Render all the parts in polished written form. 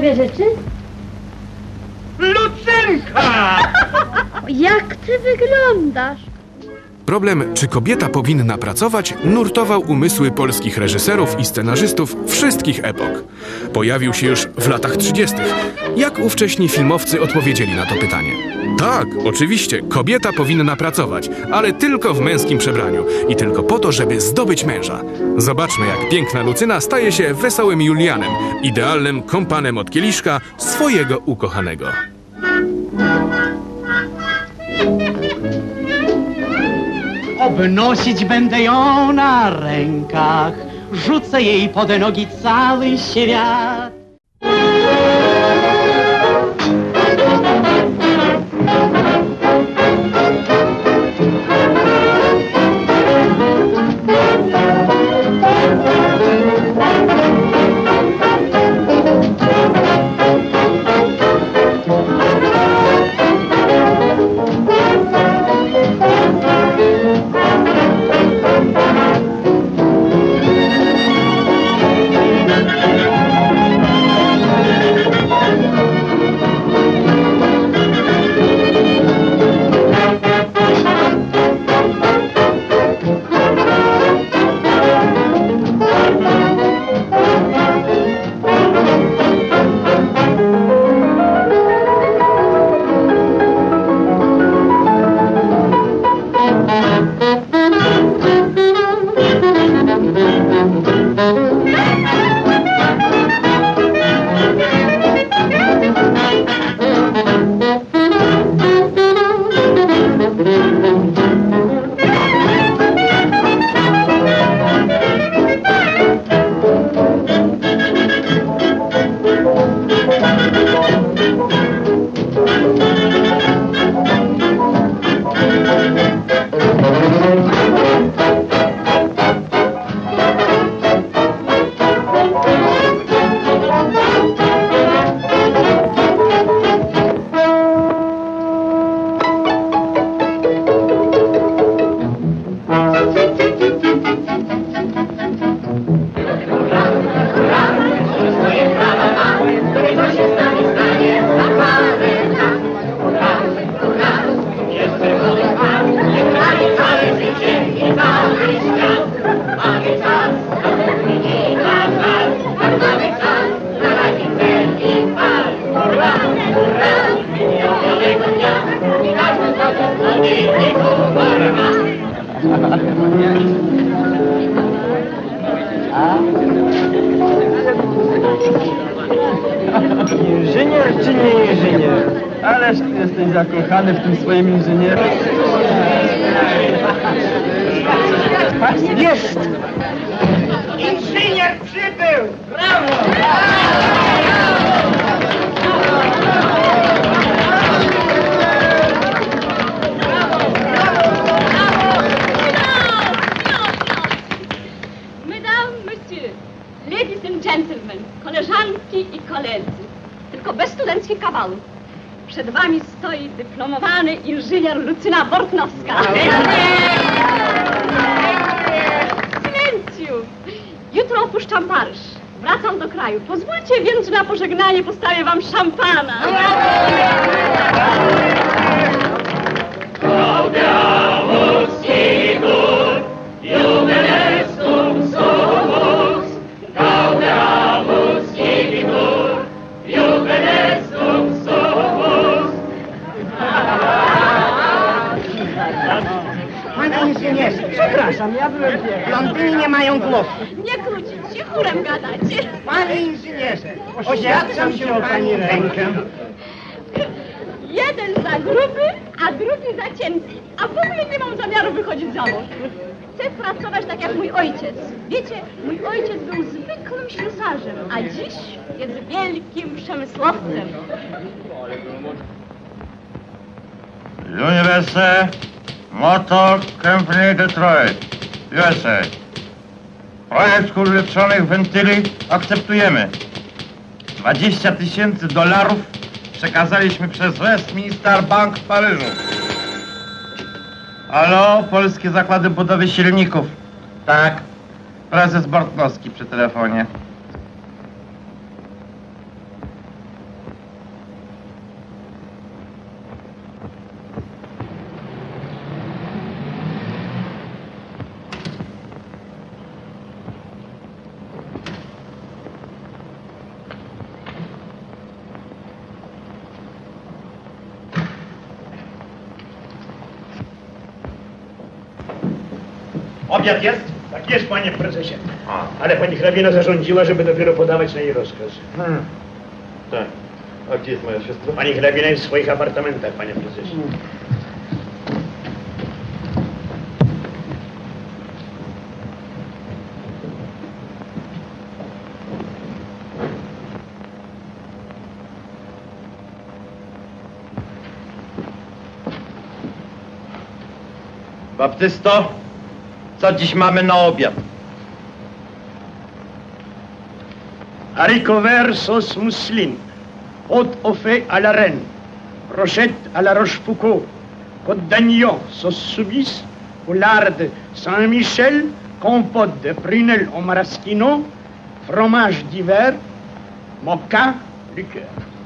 sobie życzy? Lucynka! Jak ty wyglądasz? Problem, czy kobieta powinna pracować, nurtował umysły polskich reżyserów i scenarzystów wszystkich epok. Pojawił się już w latach 30. Jak ówcześni filmowcy odpowiedzieli na to pytanie? Tak, oczywiście, kobieta powinna pracować, ale tylko w męskim przebraniu i tylko po to, żeby zdobyć męża. Zobaczmy, jak piękna Lucyna staje się wesołym Julianem, idealnym kompanem od kieliszka swojego ukochanego. Obnosić będę ją na rękach, rzucę jej pod nogi cały świat. Inżynier czy nie inżynier? Ależ ty jesteś zakochany w tym swoim inżynierze. Jest! Inżynier przybył! Brawo! Ladies and gentlemen, koleżanki i koledzy, tylko bez studenckich kawałów. Przed wami stoi dyplomowany inżynier Lucyna Bortnowska. Silencjum! Jutro opuszczam Paryż. Wracam do kraju. Pozwólcie więc, że na pożegnanie postawię wam szampana. Przepraszam, ja byłem pierwszy. Blondyny nie mają głosu. Nie kłócić się, chórem gadacie. Panie inżynierze, oświadczam się o pani rękę. Jeden za gruby, a drugi za cienki. A w ogóle nie mam zamiaru wychodzić za mąż. Chcę pracować tak jak mój ojciec. Wiecie, mój ojciec był zwykłym ślusarzem, a dziś jest wielkim przemysłowcem. University Motor Company Detroit, USA. Projekt ulepszonych wentyli akceptujemy. $20,000 przekazaliśmy przez Westminster Bank w Paryżu. Halo, Polskie Zakłady Budowy Silników. Tak, prezes Bortnowski przy telefonie. Obiad jest? Tak jest, panie prezesie. Ale pani hrabina zarządziła, żeby dopiero podawać na jej rozkaz. Tak. A gdzie jest moja siostra? Pani hrabina jest w swoich apartamentach, panie prezesie. Baptysto, co dziś mamy na obiad? Haricots verts sauce mousseline, haute au fait à la reine, brochette à la rochefoucauld, côte d'agneau, sauce soubise, poularde Saint-Michel, compote de prunelle au maraschino, fromage d'hiver, mocha, liqueur.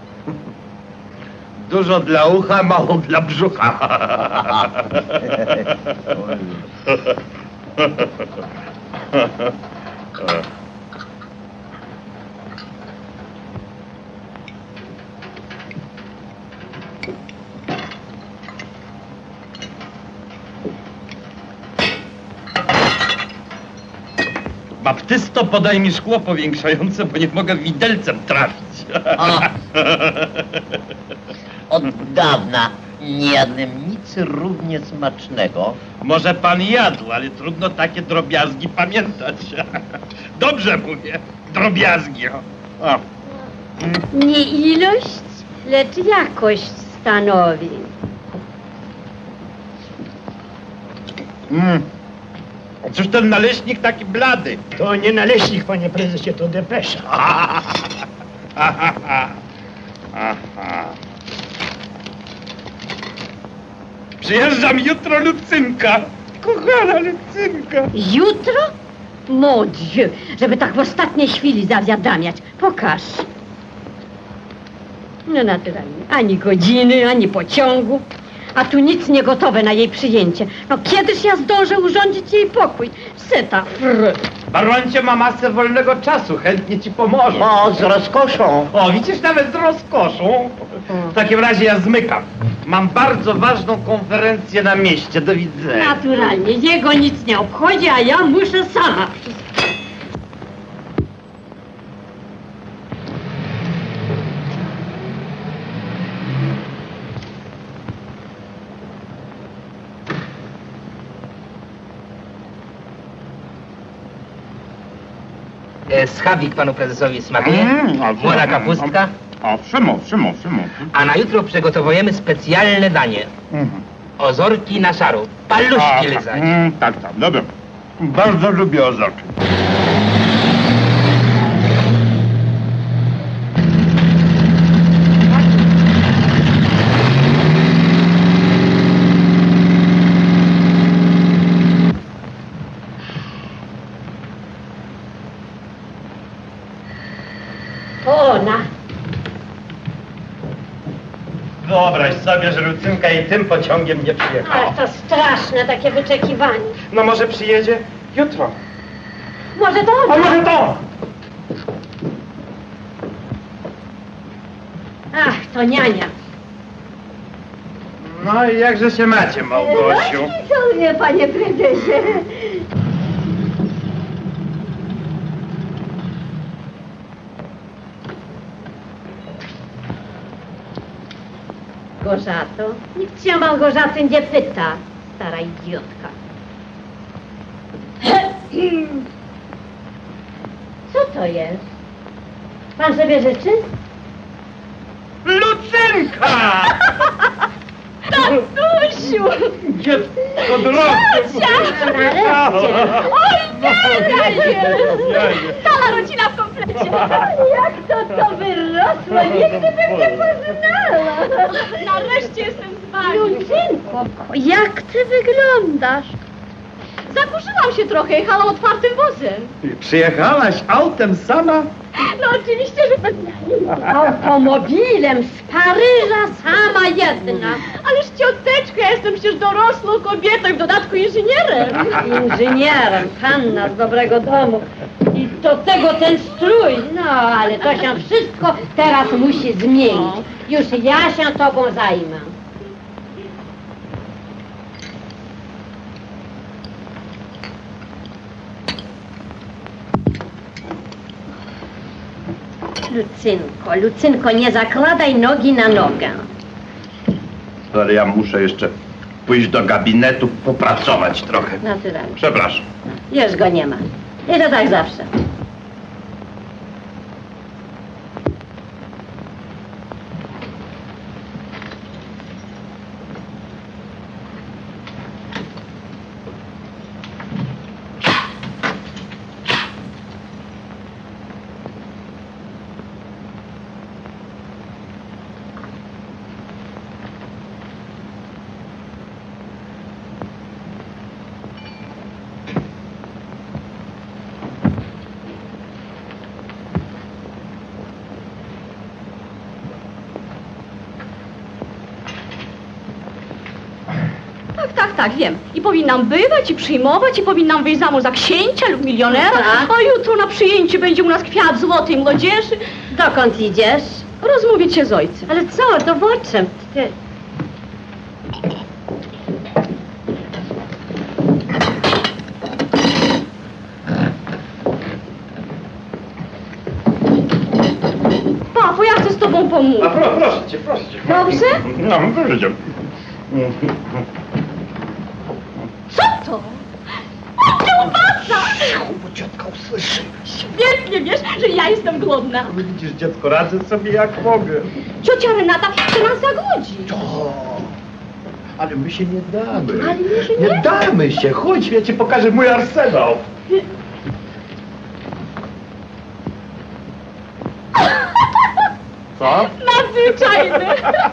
Dużo dla ucha, mało dla brzucha. Baptysto, podaj mi szkło powiększające, bo nie mogę widelcem trafić. Od dawna nie jadłem nic równie smacznego. Może pan jadł, ale trudno takie drobiazgi pamiętać. Dobrze mówię, drobiazgi. O. Nie ilość, lecz jakość stanowi. Cóż ten naleśnik taki blady? To nie naleśnik, panie prezesie, to depesza. Aha. Przyjeżdżam jutro, Lucynka. Kochana Lucynka. Jutro? Mon Dieu, żeby tak w ostatniej chwili zawiadamiać. Pokaż. No naturalnie, ani godziny, ani pociągu. A tu nic nie gotowe na jej przyjęcie. No kiedyż ja zdążę urządzić jej pokój? C'est affreux. Baroncie ma masę wolnego czasu, chętnie ci pomoże. O, z rozkoszą. O, widzisz, nawet z rozkoszą. W takim razie ja zmykam. Mam bardzo ważną konferencję na mieście. Do widzenia. Naturalnie, jego nic nie obchodzi, a ja muszę sama. Schabik panu prezesowi smakuje? Młoda kapustka? Owszem. A na jutro przygotowujemy specjalne danie. Ozorki na szaru. Paluszki lizać. Tak, dobra. Bardzo lubię ozorki. Ona. Wyobraź sobie, że Lucynka i tym pociągiem nie przyjechała. Ach, to straszne takie wyczekiwanie. No może przyjedzie jutro. Może to A ona? może to? Ach, to niania. No i jakże się macie, Małgosiu? Cudownie, panie prezesie. Gorzato? Nikt się Małgorzaty nie pyta, stara idiotka. Co to jest? Pan sobie życzy? Lucynka! Tatusiu! Dziecko drogie! Oj, nie! Cała rodzina w komplecie! Jak to wyrosło? Nigdy bym nie poznała. Nareszcie jestem z wami! Lucynko, jak ty wyglądasz? Zakurzyłam się trochę, jechałam otwartym wozem. Przyjechałaś autem sama? No oczywiście, że... Automobilem z Paryża sama jedna. Ależ cioteczko, ja jestem przecież dorosłą kobietą i w dodatku inżynierem. Inżynierem, panna z dobrego domu. I do tego ten strój. No, ale to się wszystko teraz musi zmienić. Już ja się tobą zajmę. Lucynko, nie zakładaj nogi na nogę. Ale ja muszę jeszcze pójść do gabinetu, popracować trochę. Naturalnie. Przepraszam. Już go nie ma. I to tak zawsze. Tak, wiem. I powinnam bywać, i przyjmować, i powinnam wyjść za mąż za księcia lub milionera. Tak. A jutro na przyjęciu będzie u nas kwiat złotej młodzieży. Dokąd idziesz? Rozmówić się z ojcem. Ale co, to w czym? Ty... Papo, ja chcę z tobą pomóc. A proszę cię, proszę cię. Dobrze? No, proszę cię. Co to? O, kiełbasa! Bo ciotka usłyszy. Świetnie wiesz, że ja jestem głodna. Widzisz, dziecko, radzę sobie jak mogę. Ciocia Renata chce nas zagłodzić. Ale my się nie damy. Ale my się Nie damy się. Chodź, ja ci pokażę mój arsenał. Co? Nadzwyczajny.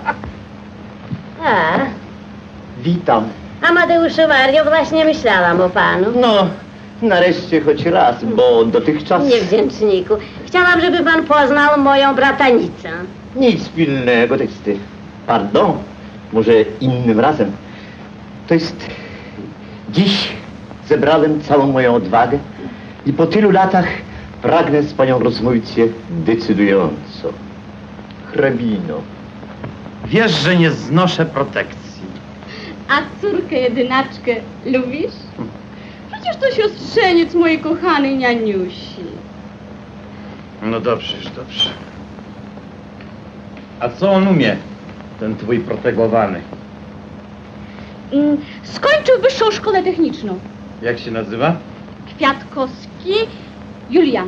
A, Witam. Amadeuszu Mario, właśnie myślałam o panu. No, nareszcie choć raz, bo dotychczas Niewdzięczniku. Chciałam, żeby pan poznał moją bratanicę. nic pilnego teksty. Pardon, może innym razem. To jest... Dziś zebrałem całą moją odwagę i po tylu latach pragnę z panią rozmówić się decydująco. Hrabino. Wiesz, że nie znoszę protekcji. A córkę jedynaczkę lubisz? Przecież to siostrzeniec mojej kochanej nianiusi. No dobrze, już dobrze. A co on umie, ten twój protegowany? Skończył wyższą szkołę techniczną. Jak się nazywa? Kwiatkowski Julian.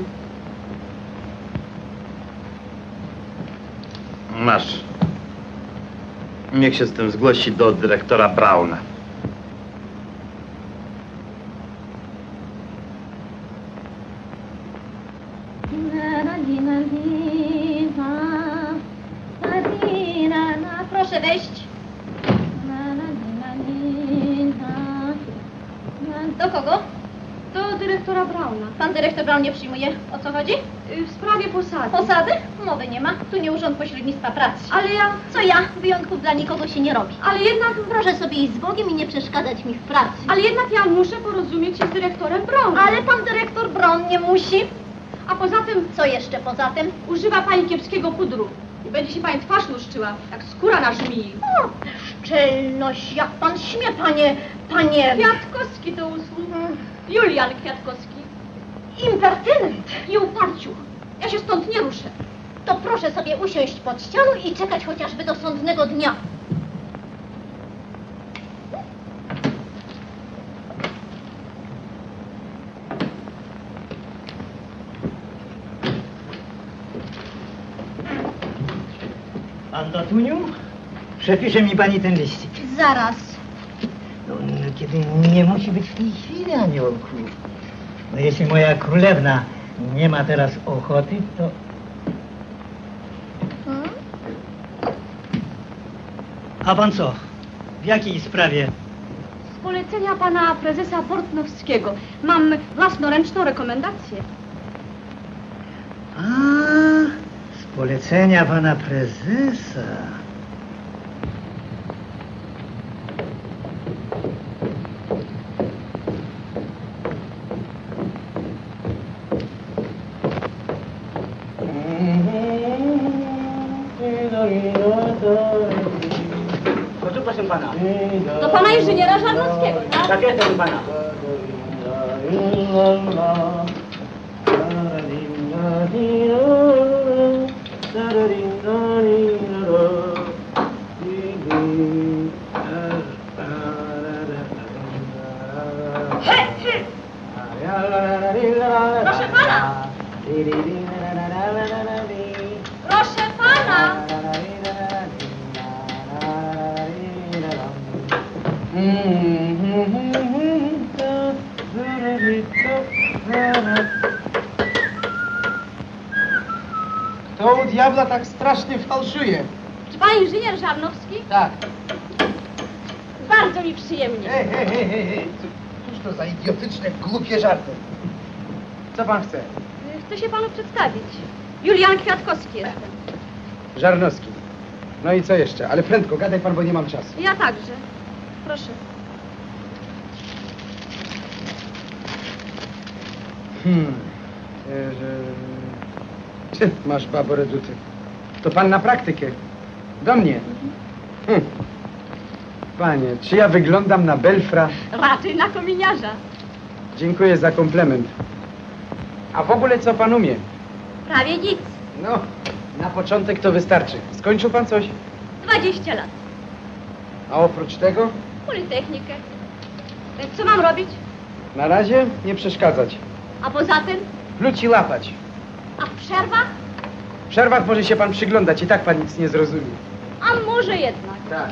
Masz. Niech się z tym zgłosi do dyrektora Brauna. Proszę wejść. Do kogo? Do dyrektora Brauna. Pan dyrektor Braun nie przyjmuje. O co chodzi? W sprawie posady. Posady? Mowy nie ma. Tu nie urząd pośrednictwa pracy. Ale ja... Co ja? Wyjątków dla nikogo się nie robi. Ale jednak... Proszę sobie iść z Bogiem i nie przeszkadzać mi w pracy. Ale jednak ja muszę porozumieć się z dyrektorem Braun. Ale pan dyrektor Braun nie musi. A poza tym... Co jeszcze poza tym? Używa pani kiepskiego pudru. I będzie się pani twarz luszczyła, jak skóra na żmii. O, szczelność, jak pan śmie, panie... Kwiatkowski do usług. Julian Kwiatkowski. Impertynent. I uparciu. Ja się stąd nie ruszę. To proszę sobie usiąść pod ścianą i czekać chociażby do sądnego dnia. Antatuniu, przepisze mi pani ten liścik. Zaraz. No, kiedy nie musi być w tej chwili, aniołku. No, jeśli moja królewna nie ma teraz ochoty, to... A pan co? W jakiej sprawie? Z polecenia pana prezesa Portnowskiego. Mam własnoręczną rekomendację. A, z polecenia pana prezesa. Tu proszę pana. Do pana inżyniera Żarnowskiego, tak? Tak jest, proszę pana. Proszę pana! Proszę pana! To u diabla tak strasznie fałszuje. Czy pan inżynier Żarnowski? Tak. Bardzo mi przyjemnie. Hej. Cóż to za idiotyczne, głupie żarty? Co pan chce? Chcę się panu przedstawić. Julian Kwiatkowski jestem. Żarnowski. No i co jeszcze? Ale prędko, gadaj pan, bo nie mam czasu. Ja także. Proszę. Masz, babo reduty. To pan na praktykę. Do mnie. Panie, czy ja wyglądam na belfra? Raczej na kominiarza. Dziękuję za komplement. A w ogóle co pan umie? Prawie nic. No, na początek to wystarczy. Skończył pan coś? 20 lat. A oprócz tego? Politechnikę. Co mam robić? Na razie nie przeszkadzać. A poza tym? Pluć i łapać. A w przerwach? W przerwach może się pan przyglądać i tak pan nic nie zrozumie. A może jednak. Tak.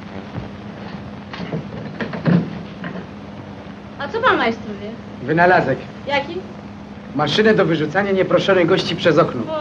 A co pan majstruje? Wynalazek. Jaki? Maszynę do wyrzucania nieproszonych gości przez okno. O.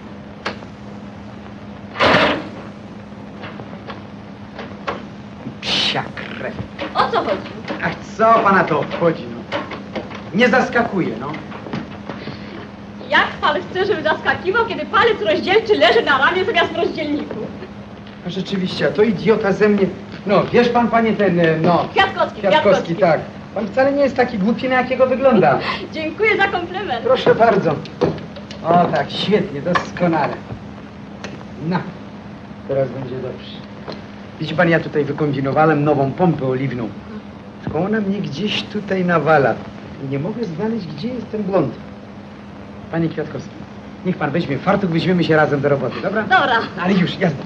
Psia krew. O co chodzi? Ach, co pana to obchodzi, no? Nie zaskakuje, no. Jak pan chce, żeby zaskakiwał, kiedy palec rozdzielczy leży na ramię zamiast rozdzielniku? No rzeczywiście, a to idiota ze mnie. No, wiesz pan, panie, ten, no... Kwiatkowski. Tak. Pan wcale nie jest taki głupi, na jakiego wygląda. Dziękuję za komplement. Proszę bardzo. O tak, świetnie, doskonale. No, teraz będzie dobrze. Widzi pan, ja tutaj wykombinowałem nową pompę oliwną. Tylko ona mnie gdzieś tutaj nawala. I nie mogę znaleźć, gdzie jest ten blond. Panie Kwiatkowski, niech pan weźmie fartuch, weźmiemy się razem do roboty, dobra? Dobra. Ale już, jazda.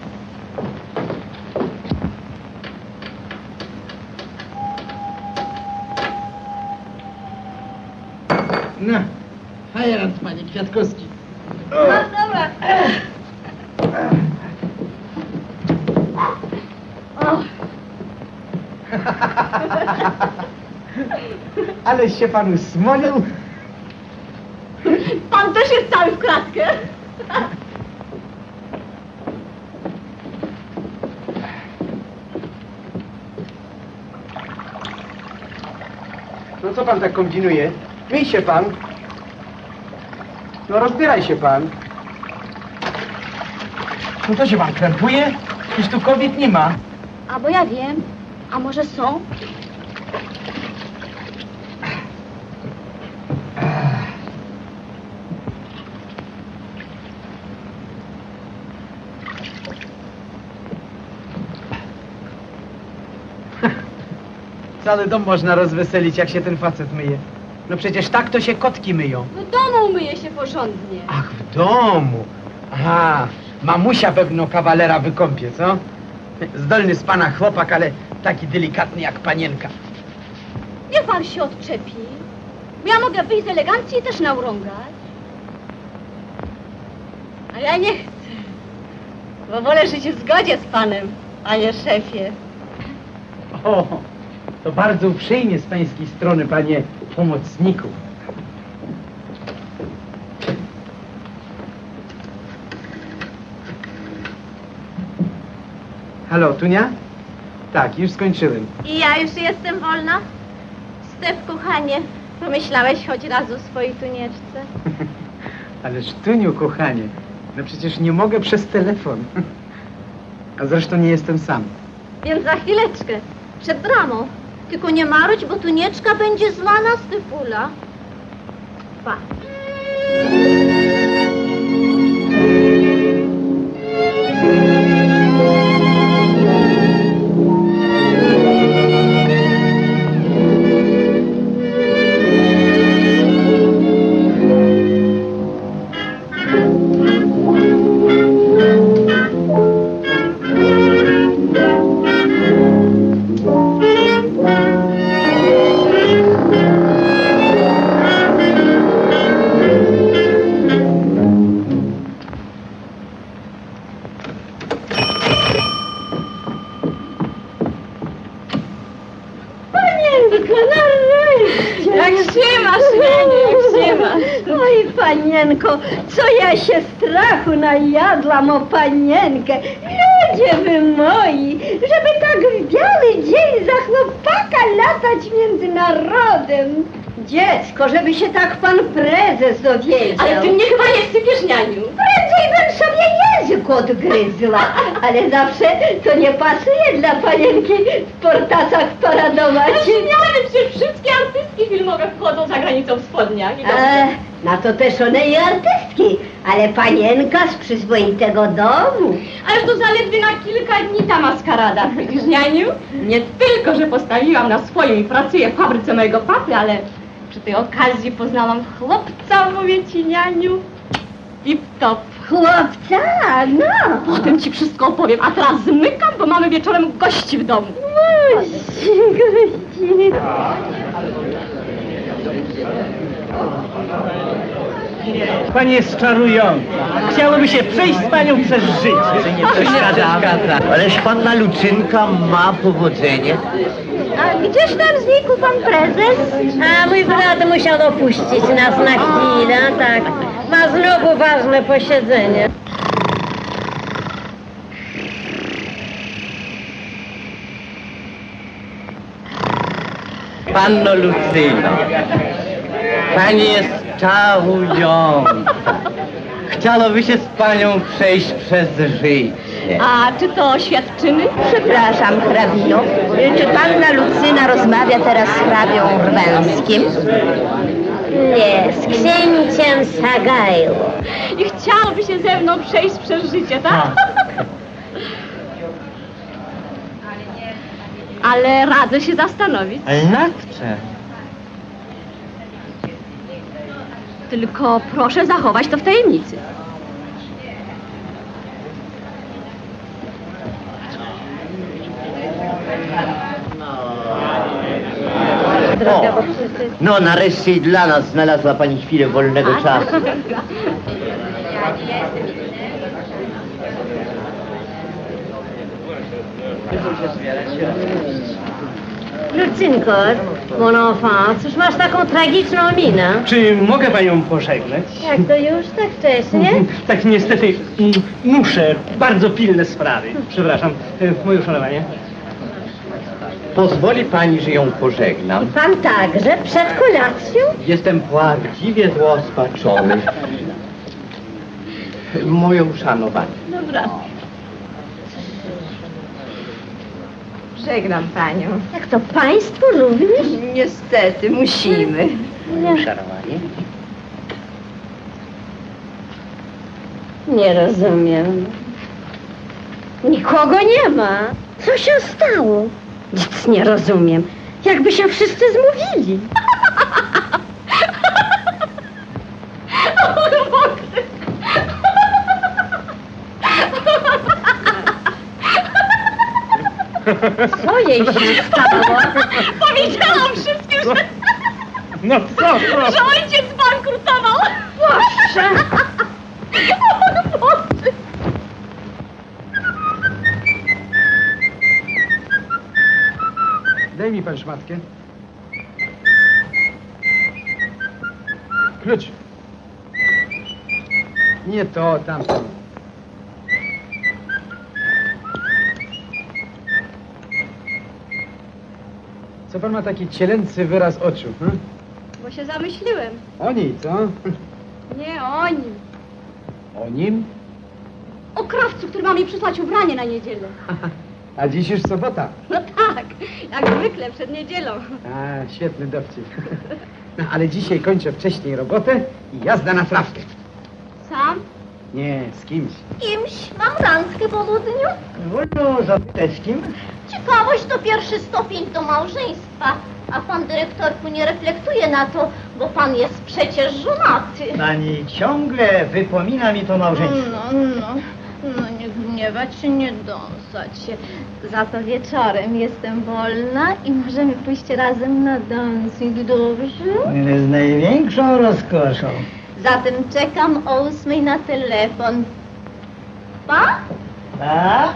No, fajerant, panie Kwiatkowski. No dobra. O. Ale się panu smolił. Pan też jest cały w kratkę. No co pan tak kombinuje? Myj się pan. No rozbieraj się pan. No to się pan krępuje? Przecież tu kobiet nie ma. A bo ja wiem. A może są? Cały dom można rozweselić, jak się ten facet myje. No przecież tak to się kotki myją. W domu myje się porządnie. Ach, w domu. Aha, mamusia pewno kawalera wykąpie, co? Zdolny z pana chłopak, ale taki delikatny jak panienka. Niech pan się odczepi. Bo ja mogę wyjść z elegancji i też naurągać. A ja nie chcę. Bo wolę żyć w zgodzie z panem, panie szefie. O, to bardzo uprzejmie z pańskiej strony, panie pomocniku. Halo, Tunia? Tak, już skończyłem. I ja już jestem wolna? Stef, kochanie, pomyślałeś choć raz o swojej tunieczce? Ależ Tuniu, kochanie, no przecież nie mogę przez telefon. A zresztą nie jestem sam. Więc za chwileczkę, przed bramą. Tylko nie marudź, bo tunieczka będzie złana z tyfula. Pa. Panienko, nareszcie! Jak się masz, Janiu, jak się masz? Oj, panienko, co ja się strachu najadłam o panienkę. Ludzie wy moi, żeby tak w biały dzień za chłopaka latać między narodem. Dziecko, żeby się tak pan prezes dowiedział. Ale ty mnie chyba nie sypiesz, Nianiu. Prędzej bym sobie język odgryzła, ale zawsze to nie pasuje dla panienki w portacach paradować. Miałem przecież wszystkie artystki filmowe wchodzą za granicą w spodniach. I Na to też one i artystki, ale panienka z przyzwoitego domu. Ależ to zaledwie na kilka dni ta maskarada. Widzisz, Nianiu? Nie tylko, że postawiłam na swoim i pracuję w fabryce mojego papy, ale przy tej okazji poznałam chłopca, mówię ci, Nianiu. Tip-top. Chłopca, no. Potem ci wszystko opowiem, a teraz zmykam, bo mamy wieczorem gości w domu. Gości. Pani jest czarująca. Chciałoby się przejść z panią przez życie. Nie przeszkadzam. Ależ panna Lucynka ma powodzenie. A gdzież tam znikł pan prezes? A mój brat musiał opuścić nas na chwilę, tak. Ma znowu ważne posiedzenie. Panno Lucyno, pani jest czarująca. Chciałoby się z panią przejść przez życie. A czy to świadczyny? Przepraszam, hrabino. Czy panna Lucyna rozmawia teraz z hrabią Rwęskim? Nie, z księciem Sagajło. I chciałoby się ze mną przejść przez życie, tak? Ale radzę się zastanowić. Ale nad czym? Tylko proszę zachować to w tajemnicy. No, nareszcie i dla nas znalazła pani chwilę wolnego czasu. Lucynko, mon enfant, cóż masz taką tragiczną minę? Czy mogę panią pożegnać? Jak to już tak wcześnie? Tak niestety muszę. Bardzo pilne sprawy. Przepraszam, moje uszanowanie. Pozwoli pani, że ją pożegnam. Pan także przed kolacją? Jestem prawdziwie zrozpaczony. Moje uszanowanie. Dobra. Żegnam panią. Jak to państwo również? Niestety, musimy. Uszanowanie. Nie rozumiem. Nikogo nie ma. Co się stało? Nic nie rozumiem. Jakby się wszyscy zmówili. Co jej się stało? Powiedziałam wszystkim, że, No co? że ojciec bankrutował. Boże! O Boże! Daj mi pan szmatkę. Klucz. Nie to, tamto. Co pan ma taki cielęcy wyraz oczu? Bo się zamyśliłem. Oni, co? Nie o nim. O nim? O krawcu, który ma mi przysłać ubranie na niedzielę. A dziś już sobota. No tak, jak zwykle przed niedzielą. A, świetny dowcip. No, ale dzisiaj kończę wcześniej robotę i jazda na trawkę. Sam? Nie, z kimś. Kimś mam randkę po południu. Wolno zapytać z kim? Ciekawość to pierwszy stopień do małżeństwa. A pan dyrektorku nie reflektuje na to, bo pan jest przecież żonaty. Pani ciągle wypomina mi to małżeństwo. No nie gniewać się, nie dąsać się. Za to wieczorem jestem wolna i możemy pójść razem na dancing, dobrze? Z największą rozkoszą. Zatem czekam o 8 na telefon. Pa? A?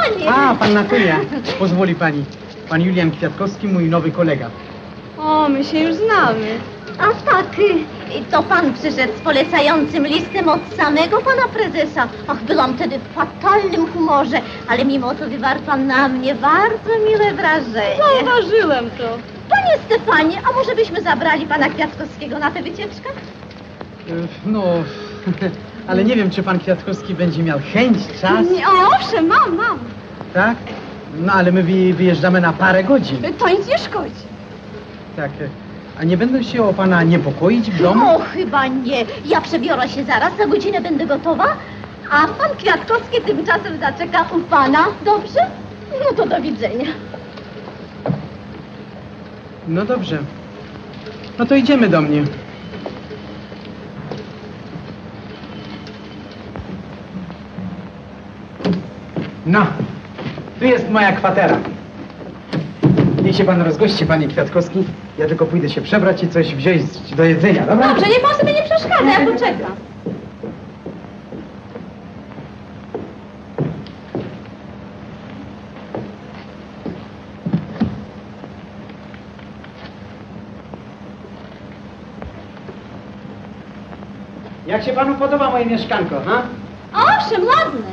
panie! A, panna Tunia. Pozwoli pani. Pan Julian Kwiatkowski, mój nowy kolega. O, my się już znamy. A tak, to pan przyszedł z polecającym listem od samego pana prezesa. Ach, byłam wtedy w fatalnym humorze, ale mimo to wywarł pan na mnie bardzo miłe wrażenie. Zauważyłem to. Panie Stefanie, a może byśmy zabrali pana Kwiatkowskiego na tę wycieczkę? No, ale nie wiem, czy pan Kwiatkowski będzie miał chęć, czas. Nie, o, owszem, mam. Tak? No, ale my wyjeżdżamy na parę godzin. To nic nie szkodzi. Tak. A nie będą się o pana niepokoić w domu? O, chyba nie. Ja przebiorę się zaraz, za godzinę będę gotowa, a pan Kwiatkowski tymczasem zaczeka u pana. Dobrze? No to do widzenia. No dobrze. No to idziemy do mnie. No, tu jest moja kwatera. Niech się pan rozgości, panie Kwiatkowski. Ja tylko pójdę się przebrać i coś wziąć do jedzenia, dobra? Dobrze, niech pan sobie nie przeszkadza, ja poczekam. Jak się panu podoba moje mieszkanko, ha? Owszem, ładne.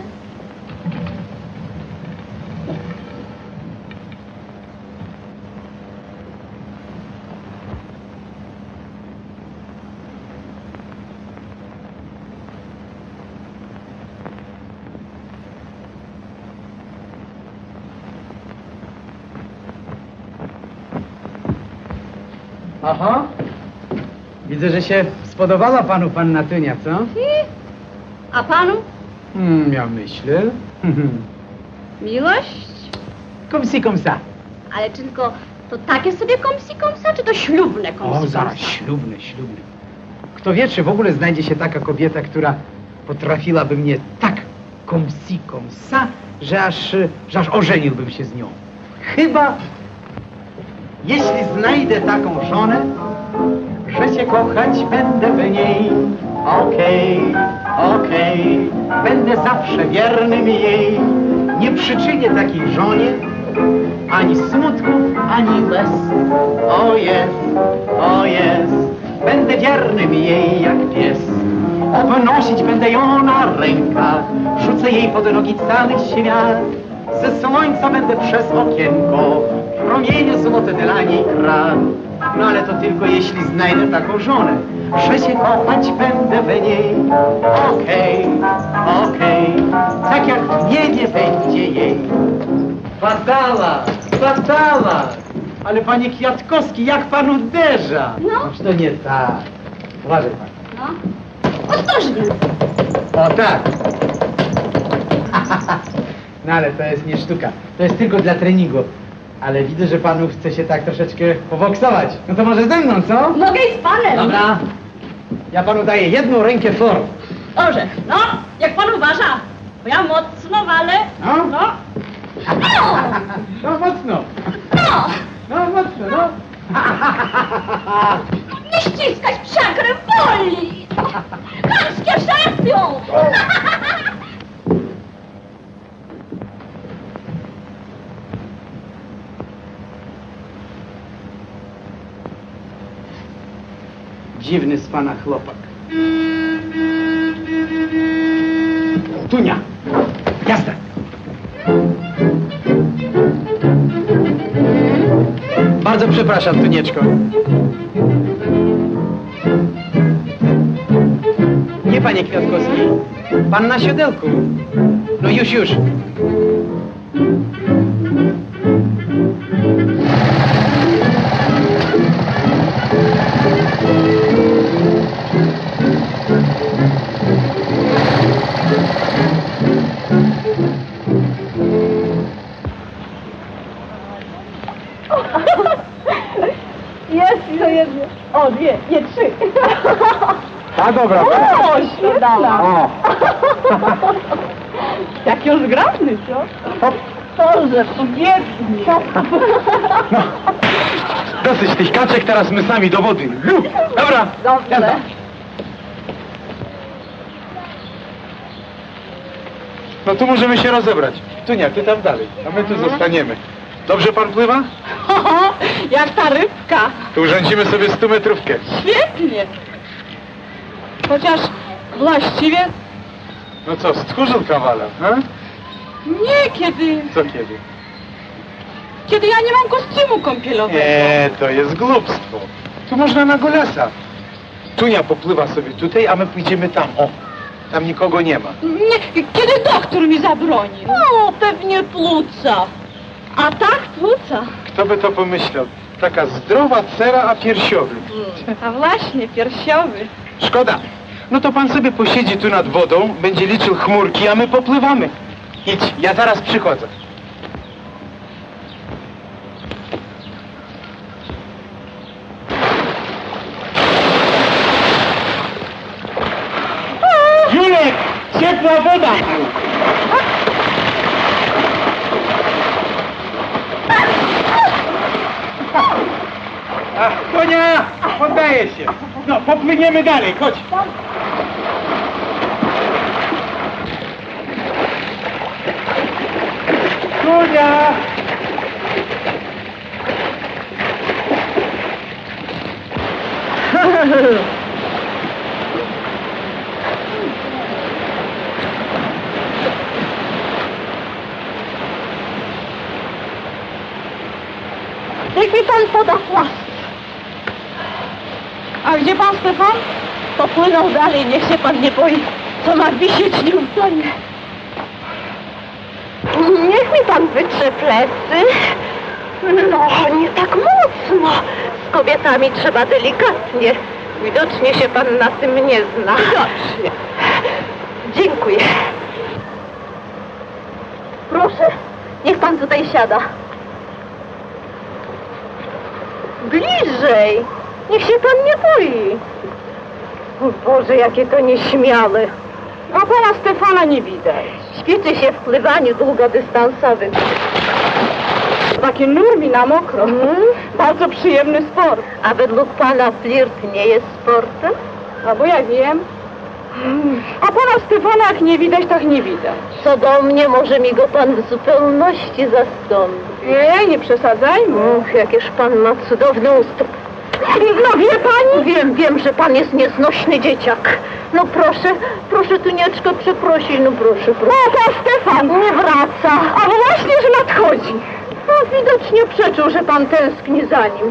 Aha. Widzę, że się spodobała panu panna Tunia, co? A panu? Ja myślę. Miłość? Comme ci, comme ça. Ale czy tylko to takie sobie komsa, czy to ślubne O, komsa? zaraz, ślubne. Kto wie, czy w ogóle znajdzie się taka kobieta, która potrafiłaby mnie tak comme ci, comme ça, że aż ożeniłbym się z nią. Chyba, jeśli znajdę taką żonę, że cię kochać będę w niej. Okej, będę zawsze wiernym jej. Nie przyczynię takiej żonie ani smutków, ani łez. O jest, będę wiernym jej jak pies. Obnosić będę ją na rękach, rzucę jej pod nogi cały świat. Ze słońca będę przez okienko promienie złote dla niej kradł. No ale to tylko jeśli znajdę taką żonę, że się kochać będę w niej. Okej, tak jak w niebie będzie jej. Fatala! Ale panie Kwiatkowski, jak pan uderza? No. To nie tak. Uważaj pan. No. Ostrożnie. O tak. No ale to jest nie sztuka. To jest tylko dla treningu. Ale widzę, że panu chce się tak troszeczkę powoksować. No to może ze mną, co? Mogę i z panem. Dobra. Ja panu daję jedną rękę for. Dobrze, no, jak pan uważa, bo ja mocno walę. No? No. No mocno. No mocno, no. Nie ściskać przekrę boli. Chamskie szarpią. Dziwny z pana chłopak. Tunia. Jazda. Bardzo przepraszam, Tunieczko. Nie, panie Kwiatkowski. Pan na siodełku. No już. Jest to jedno. O, nie, trzy. A dobra. O, świetna. O. Jak już zgrabny, co? Boże, powiedz. No. Dosyć tych kaczek, teraz my sami do wody. Dobra. Dobrze. No tu możemy się rozebrać. Tunia, ty tam dalej, a my tu zostaniemy. Dobrze pan pływa? Jak ta rybka. Tu urządzimy sobie 100-metrówkę. Świetnie. Chociaż właściwie No co, stchórzył kawaler, ha? nie kiedy... Co kiedy? Kiedy ja nie mam kostiumu kąpielowego. Nie, to jest głupstwo. Tu można na golasa. Tunia popływa sobie tutaj, a my pójdziemy tam. O, tam nikogo nie ma. Nie, kiedy doktor mi zabroni. No, pewnie płuca. A tak płuca. Kto by to pomyślał? Taka zdrowa cera, a piersiowy. A właśnie, piersiowy. Szkoda. No to pan sobie posiedzi tu nad wodą, będzie liczył chmurki, a my popływamy. Idź, ja zaraz przychodzę. Julek! Ciepła woda! Konia! Poddaję się! No, popłyniemy dalej, chodź! Konia! Niech mi pan poda płaszcz. A gdzie pan Stefan? Popłynął dalej, niech się pan nie boi. Co ma wisieć, nie utonie. Niech mi pan wytrze plecy. No, nie tak mocno. Z kobietami trzeba delikatnie. Widocznie się pan na tym nie zna. Widocznie. Dziękuję. Proszę, niech pan tutaj siada. Bliżej! Niech się pan nie boi. O Boże, jakie to nieśmiałe. A pana Stefana nie widać. Ćwiczy się w pływaniu długodystansowym. Taki nurmi na mokro. Bardzo przyjemny sport. A według pana flirt nie jest sportem? A bo ja wiem. A pana Stefana jak nie widać, tak nie widać. Co do mnie, może mi go pan w zupełności zastąpi. Nie przesadzajmy. Jakież pan ma cudowny ustrój. No wie pani? Wiem, że pan jest nieznośny dzieciak. No proszę Tunieczko przeprosić, no proszę. O, pan Stefan nie wraca. A właśnie, że nadchodzi. No widocznie przeczył, że pan tęskni za nim.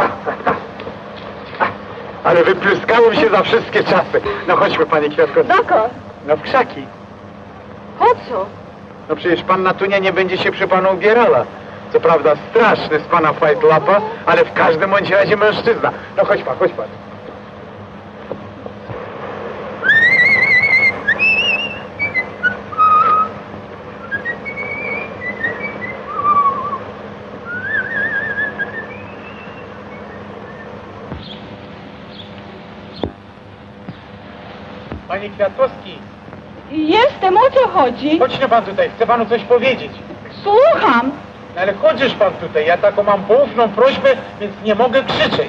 Ale wypluskałem się za wszystkie czasy. No chodźmy, panie Kwiatkowski. Dokąd? No w krzaki. Po co? No przecież panna Tunia nie będzie się przy panu ubierała. Co prawda straszny z pana fajtlapa, ale w każdym bądź razie mężczyzna. No chodź pan, chodź pan. Panie Kwiatkowski. Jestem, o co chodzi? Chodźcie pan tutaj, chcę panu coś powiedzieć. Słucham. No ale chodzisz pan tutaj, ja taką mam poufną prośbę, więc nie mogę krzyczeć.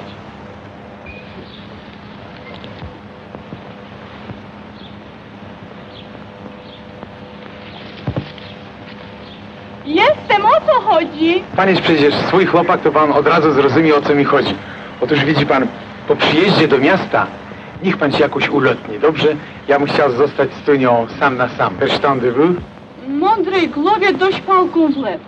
Jestem, o co chodzi? Pan jest przecież swój chłopak, to pan od razu zrozumie, o co mi chodzi. Otóż widzi pan, po przyjeździe do miasta, niech pan się jakoś ulotni, dobrze? Ja bym chciał zostać z Tunią sam na sam. Verstanden? Mądrej głowie dość pałką w łeb.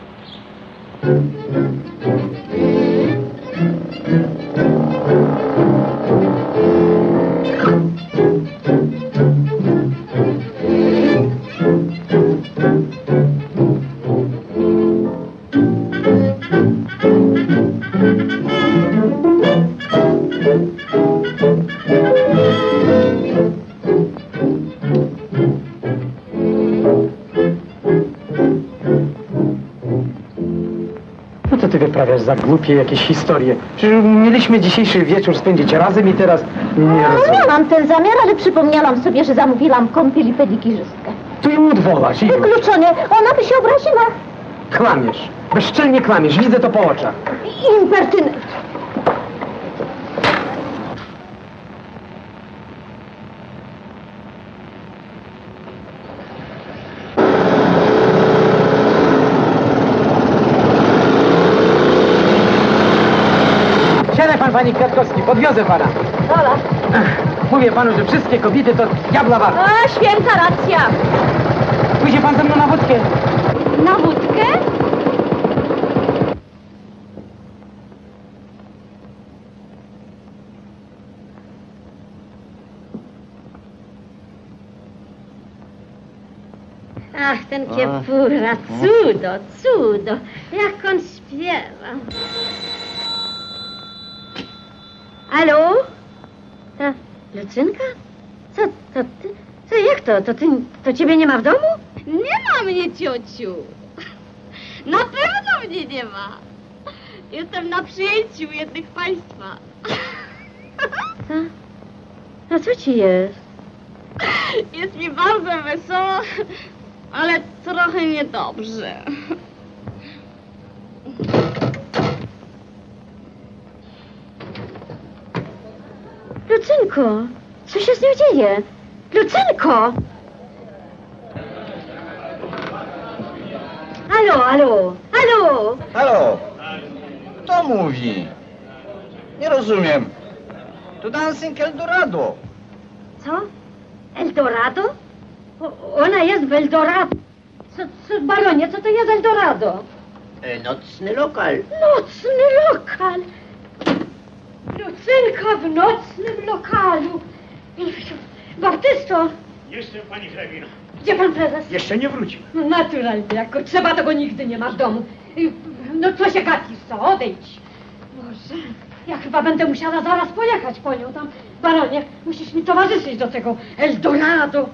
No co ty wyprawiasz za głupie jakieś historie? Przecież mieliśmy dzisiejszy wieczór spędzić razem i teraz nie rozumiem. Miałam ten zamiar, ale przypomniałam sobie, że zamówiłam kąpiel i pedikirzystkę. Tu ją odwołasz i już. Wykluczone, ona by się obraziła. Kłamiesz. Bezczelnie kłamiesz, widzę to po oczach. Impertynent. pan, panie Kwiatkowski, podwiozę pana. Dobra. Mówię panu, że wszystkie kobiety to diabla warta. A, święta racja. Pójdzie pan ze mną na wódkę. Na wódkę? Ach, ten Kiepura, cudo, cudo. Jak on śpiewa. Alo? Lucynka? Co, to ty? Co, jak to? To ciebie nie ma w domu? Nie ma mnie, ciociu. Na pewno mnie nie ma. Jestem na przyjęciu jednych państwa. Co? No co ci jest? Jest mi bardzo wesoło, ale trochę niedobrze. Lucynko, co się z nią dzieje? Lucynko! Halo, halo, halo! Halo? Kto mówi? Nie rozumiem. To Dancing Eldorado. Co? Eldorado? Ona jest w Eldorado. Baronie, co to jest Eldorado? Nocny lokal. Nocny lokal! Lucynka w nocnym lokalu. Baptysto! Jestem, pani hrabino. Gdzie pan prezes? Jeszcze nie wrócił. No naturalnie, jako trzeba, to go nigdy nie ma w domu. No co się gapisz, co? Odejdź. Boże, ja chyba będę musiała zaraz pojechać po nią tam. Baronie, musisz mi towarzyszyć do tego Eldorado.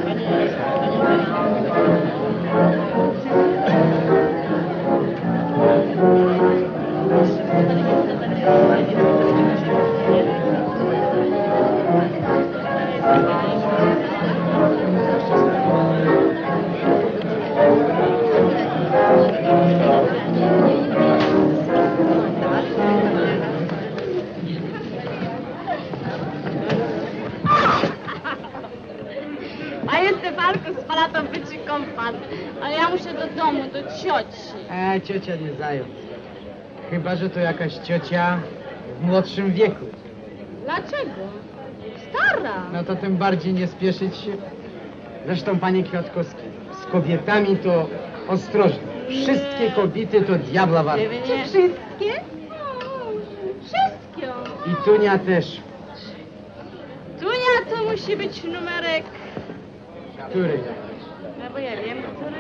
Panie Stefanku, z pana to wyczy kompan, ale ja muszę do domu, do cioci. Ciocia nie zając. Chyba, że to jakaś ciocia w młodszym wieku. Dlaczego? Stara. No to tym bardziej nie spieszyć się. Zresztą, panie Kwiatkowski, z kobietami to ostrożnie. Wszystkie kobiety to diabla warte. Czy wszystkie? No, wszystkie. I Tunia też. Tunia to musi być numerek... Który? No bo ja wiem, który...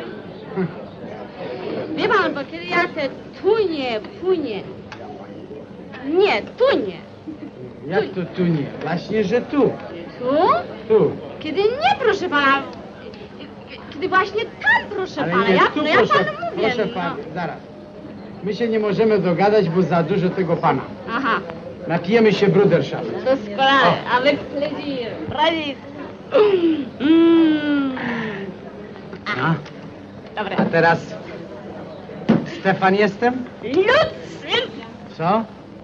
Wie pan, bo kiedy ja te tunie, punie... Nie, tunie. Jak to tu nie? Właśnie, że tu. Tu? Tu. Kiedy nie, proszę pana. Kiedy właśnie tam, proszę Ale pana. nie, Ja, tu, no ja proszę, panu mówię. proszę pan, zaraz. My się nie możemy dogadać, bo za dużo tego pana. Aha, Napijemy się bruderschaft. doskonale. Avec plaisir. Radis. A? Dobre. A teraz Stefan jestem? Lucyper. Co?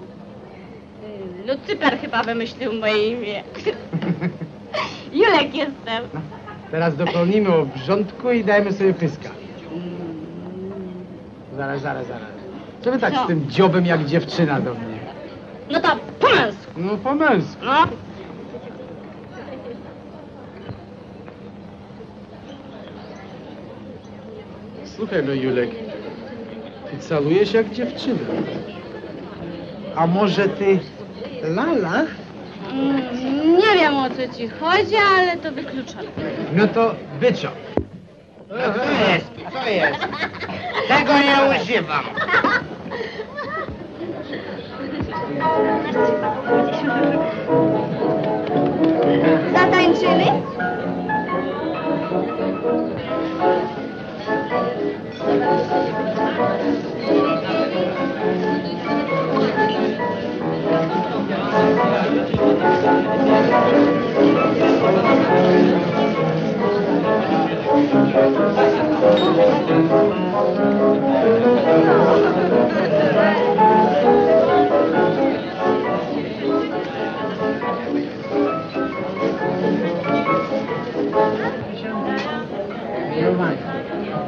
Lucyper chyba wymyślił moje imię. Julek jestem. Teraz dopełnimy obrządku i dajmy sobie pyska. Zaraz. Co wy tak Co? z tym dziobem jak dziewczyna do mnie? No to po męsku. No po męsku. No. Słuchaj no Julek, ty calujesz jak dziewczyna. A może ty lala? Nie wiem, o co ci chodzi, ale to wykluczone. No to byczo. Co jest? Tego nie używam. Zatańczymy?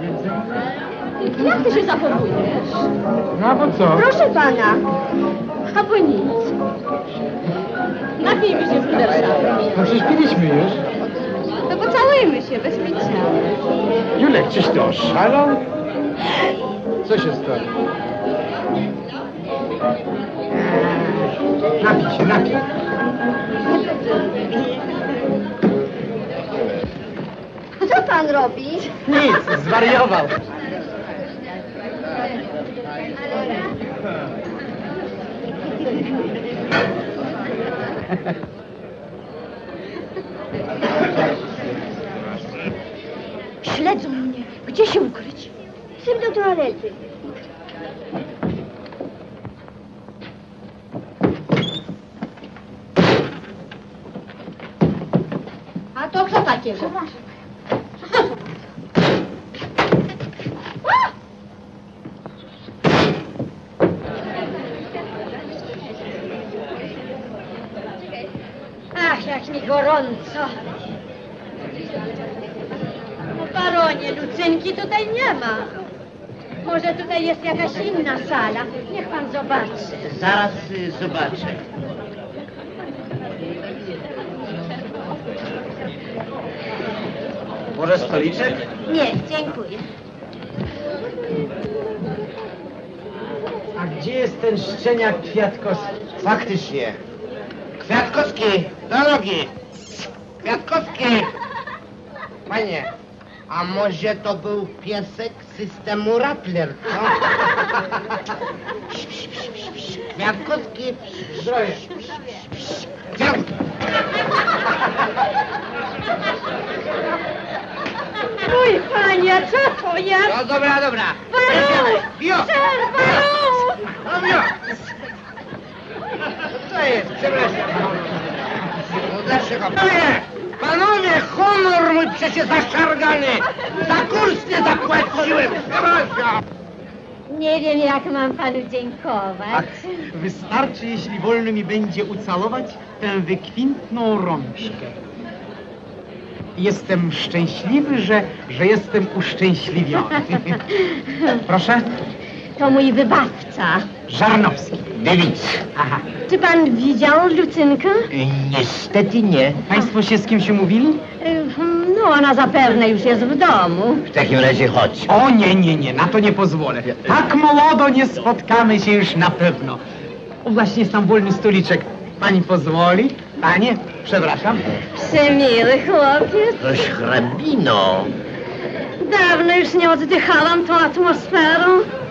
Jak ty się zachowujesz? No bo co? Proszę pana, Albo nic. Napijmy się z pudersza. No przecież piliśmy już. To pocałujmy się, bez picia. Julek, czyś ty oszalał? Co się stało? Napij się, napij. Co pan robi? Nic, zwariował. Śledzą mnie. Gdzie się ukryć? Szybko do toalety. A to kto takiego? Ach, jak mi gorąco. No baronie, Lucynki tutaj nie ma. Może tutaj jest jakaś inna sala. Niech pan zobaczy. Zaraz zobaczę. Może stoliczek? Nie, dziękuję. A gdzie jest ten szczeniak Kwiatkowski? Faktycznie. Kwiatkowski, do nogi! Kwiatkowski! Panie, a może to był piesek systemu Rappler, co? Kwiatkowski! Zdrowie. Mój panie, co to jest? No dobra, dobra. Baron! Bio! Baron! No bio! Co jest? Przepraszam. No dlaczego? Panowie, honor mój przecież zaszargany! Za kurs nie zapłaciłem! Przepraszam! Nie wiem, jak mam panu dziękować. Ach, wystarczy, jeśli wolno mi będzie ucałować tę wykwintną rączkę. Jestem szczęśliwy, że jestem uszczęśliwiony. Proszę? To mój wybawca. Żarnowski. Dewic. Aha. Czy pan widział Lucynkę? Niestety nie. Państwo się z kimś umówili? No, ona zapewne już jest w domu. W takim razie chodź. O nie, na to nie pozwolę. Tak młodo nie spotkamy się już na pewno. O, właśnie jest tam wolny stoliczek. Pani pozwoli? Panie, przepraszam. Przemiły chłopiec. Toś hrabino. Dawno już nie oddychałam tą atmosferą.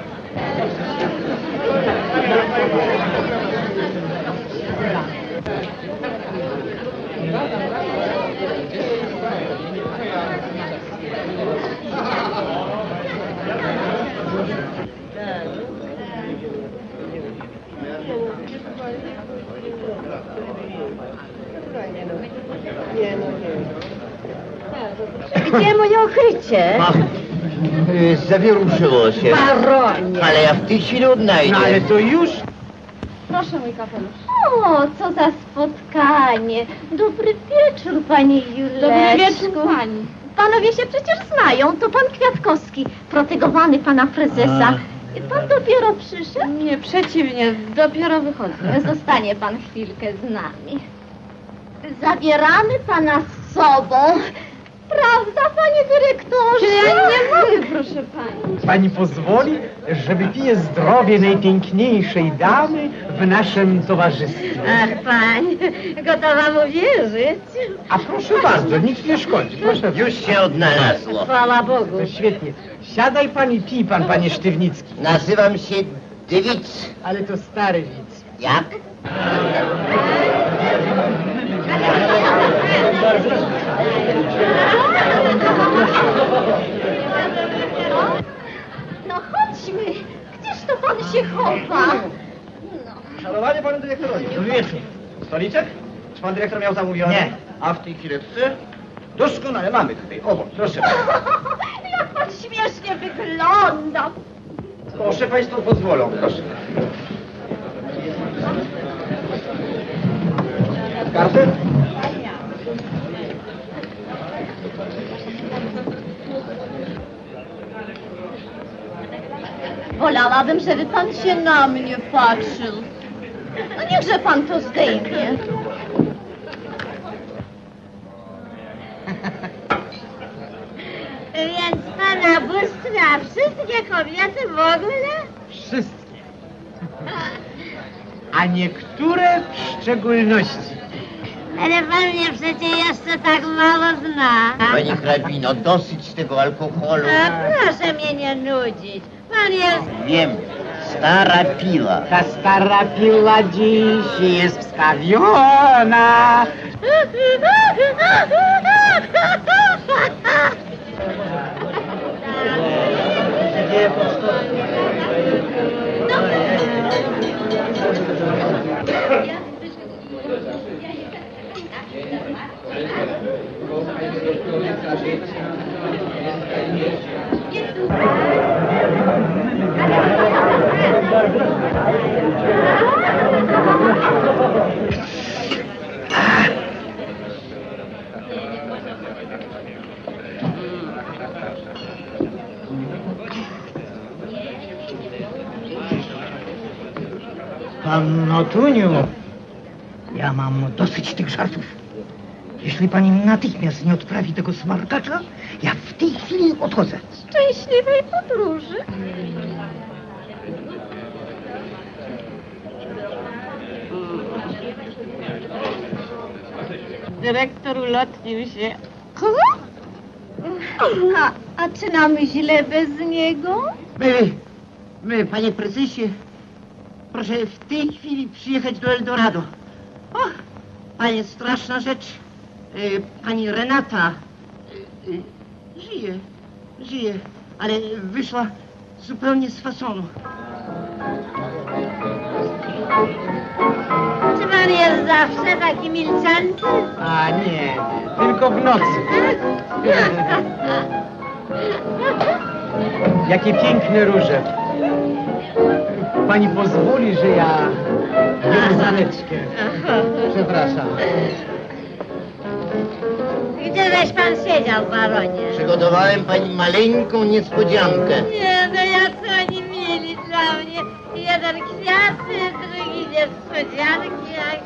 Gdzie moje ukrycie? Ach, zawieruszyło się. Baronie. Ale ja w tej chwili odnajdę. No ale to już... Proszę, mój kapelusz. O, co za spotkanie. Dobry wieczór, pani Juleczku. Dobry wieczór, pani. Panowie się przecież znają. To pan Kwiatkowski, protegowany pana prezesa. Pan dopiero przyszedł? Nie, przeciwnie, dopiero wychodzę. Zostanie pan chwilkę z nami. Zabieramy pana z sobą. Prawda, panie dyrektorze? Ja nie mogę, proszę pani. Pani pozwoli, że wypiję zdrowie najpiękniejszej damy w naszym towarzystwie. Ach, pani, gotowa mu wierzyć. A proszę bardzo, nic nie szkodzi. Proszę. Już się odnalazło. Chwała Bogu. To świetnie. Siadaj pan i pij pan, panie Sztywnicki. Nazywam się Dewic. Ale to stary widz. Jak? No chodźmy. Gdzież to pan się chowa? Szanowanie panu dyrektorowi. Dobry wieczór. Stoliczek? Czy pan dyrektor miał zamówiony? Nie. A w tej chwileczce? Doskonale, mamy tutaj. Obok, proszę. Jak pan śmiesznie wygląda. Proszę państwo pozwolą, proszę. Kartę? Wolałabym, żeby pan się na mnie patrzył. No niechże pan to zdejmie. Więc pana bóstwa wszystkie kobiety w ogóle? Wszystkie. A niektóre w szczególności. Ale pan mnie przecież jeszcze tak mało zna. Pani hrabino, dosyć tego alkoholu. Proszę mnie nie nudzić. Pan jest... Wiem, stara pila. Ta stara piła dziś jest wstawiona. Panno Tuniu, ja mam dosyć tych żartów. Jeśli pani natychmiast nie odprawi tego smarkacza, ja w tej chwili odchodzę. Szczęśliwej podróży. Dyrektor ulotnił się. Kogo? A czy nam źle bez niego? Panie prezesie, proszę w tej chwili przyjechać do Eldorado. O, panie, straszna rzecz. Pani Renata żyje, ale wyszła zupełnie z fasonu. Czy pan jest zawsze taki milczący? A nie, tylko w nocy. Jakie piękne róże. Pani pozwoli, że ja wiązaneczkę. Przepraszam. Gdzieżeś pan siedział, baronie? Przygotowałem pani maleńką niespodziankę. Nie, no jak oni mieli dla mnie. Jeden kwiaty, drugi niespodzianki, jak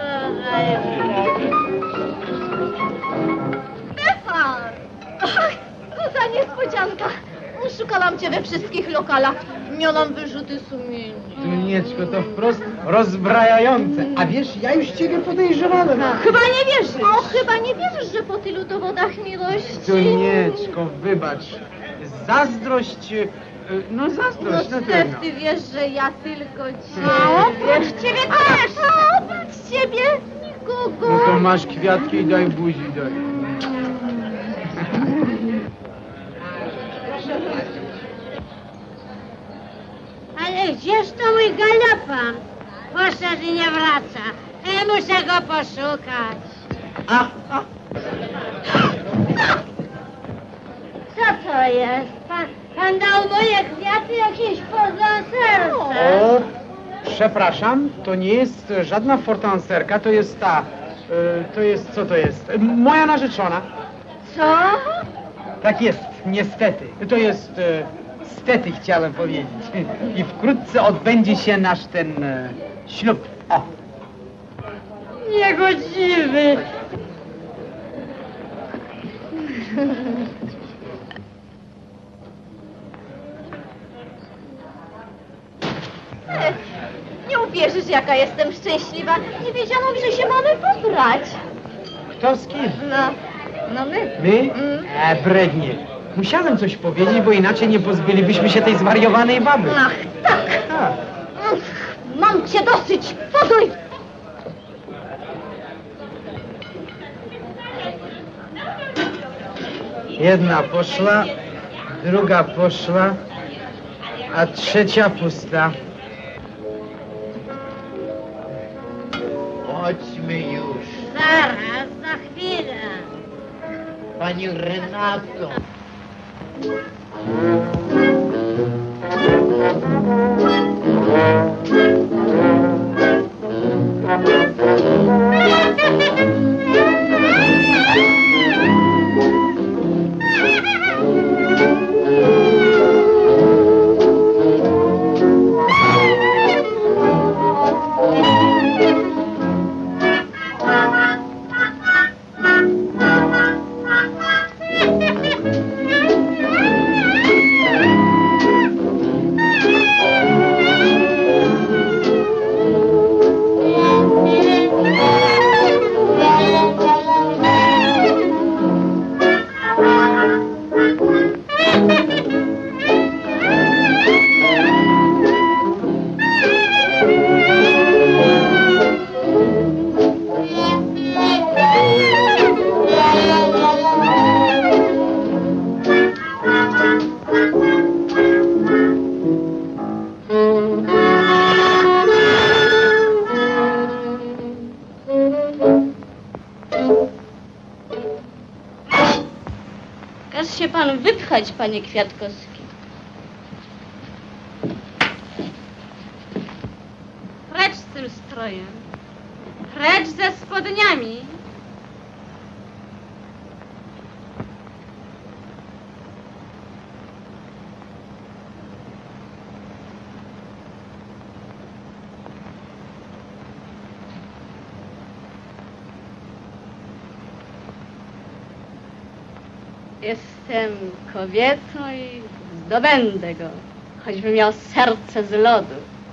Stefan! Ach, co za niespodzianka. Szukałam cię we wszystkich lokalach. Miałam wyrzuty sumienia. Tunieczko, to wprost rozbrajające. A wiesz, ja już ciebie podejrzewałem. Chyba nie wierzysz. O, chyba nie wierzysz, że po tylu dowodach miłości... Tunieczko, wybacz. Zazdrość... No zazdrość, No na Stef, pewno. ty wiesz, że ja tylko ciebie... A oprócz ciebie też! A oprócz ciebie nikogo! No to masz kwiatki i daj buzi, daj. Ale gdzież to mój galopan? Poszedł i nie wraca. Muszę go poszukać. Co to jest? Pan dał moje kwiaty jakieś poza serce. O, przepraszam, to nie jest żadna fortanserka, to jest ta... to jest, co to jest? Moja narzeczona. Co? Tak jest, niestety. To jest... stety chciałem powiedzieć. I wkrótce odbędzie się nasz ten ślub. O. Niegodziwy. Nie uwierzysz, jaka jestem szczęśliwa. Nie wiedziałam, że się mamy pobrać. Kto z kim? No my. My? Brednie. Musiałem coś powiedzieć, bo inaczej nie pozbylibyśmy się tej zwariowanej baby. Ach, tak. Mam cię dosyć. Poduj. Jedna poszła, druga poszła, a trzecia pusta. Chodźmy już. Zaraz, za chwilę. Pani Renato. Każ się pan wypchać, panie Kwiatkowski. Precz z tym strojem. Precz ze spodniami. Jestem kobietą i zdobędę go, choćby miał serce z lodu.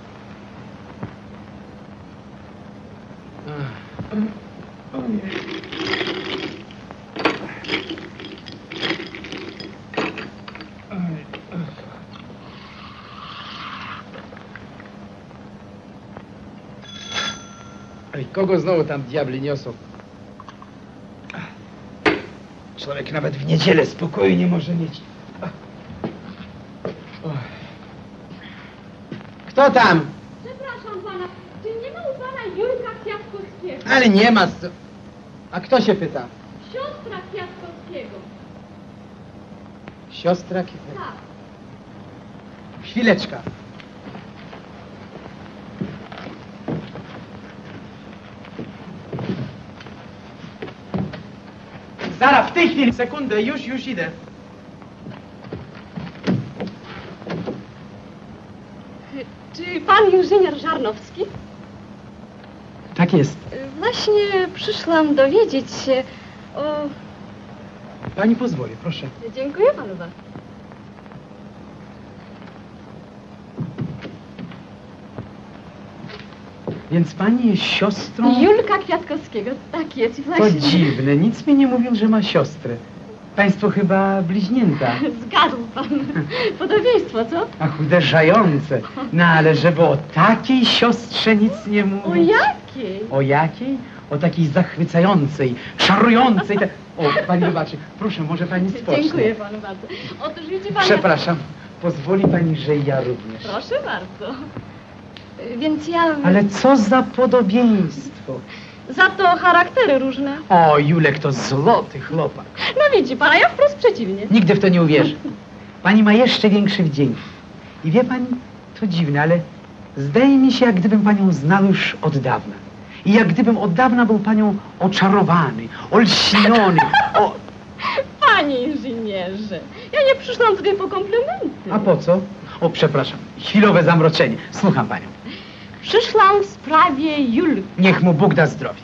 Ej, kogo znowu tam diabli niosą? Człowiek nawet w niedzielę spokoju nie może mieć. Kto tam? Przepraszam pana, czy nie ma u pana Jurka Kwiatkowskiego? Ale nie ma. A kto się pyta? Siostra Kwiatkowskiego. Siostra Kwiatkowskiego. Tak. Chwileczka. Zaraz, w tej chwili. Sekundę, już idę. Czy pan inżynier Żarnowski? Tak jest. Właśnie przyszłam dowiedzieć się o... Pani pozwoli, proszę. Dziękuję panu bardzo. Więc pani jest siostrą? Julka Kwiatkowskiego, tak jest To właśnie. dziwne, nic mi nie mówił, że ma siostrę. Państwo chyba bliźnięta. Zgadł pan. Podobieństwo, co? Ach, uderzające. No ale żeby o takiej siostrze nic nie O mówił. jakiej? O jakiej? O takiej zachwycającej, czarującej. O, pani wybaczy, proszę, może pani spocznie. Dziękuję panu bardzo. Otóż widzi pan... Przepraszam, pozwoli pani, że ja również. Proszę bardzo. Więc ja... Ale co za podobieństwo. Za to charaktery różne. O, Julek to złoty chłopak. No widzi pan, a ja wprost przeciwnie. Nigdy w to nie uwierzę. Pani ma jeszcze większy wdzięk. I wie pani, to dziwne, ale zdaje mi się, jak gdybym panią znał już od dawna. I jak gdybym od dawna był panią oczarowany, olśniony. O... Panie inżynierze, ja nie przyszłam tutaj po komplementy. A po co? O, przepraszam, chwilowe zamroczenie. Słucham panią. Przyszłam w sprawie Julki. Niech mu Bóg da zdrowie.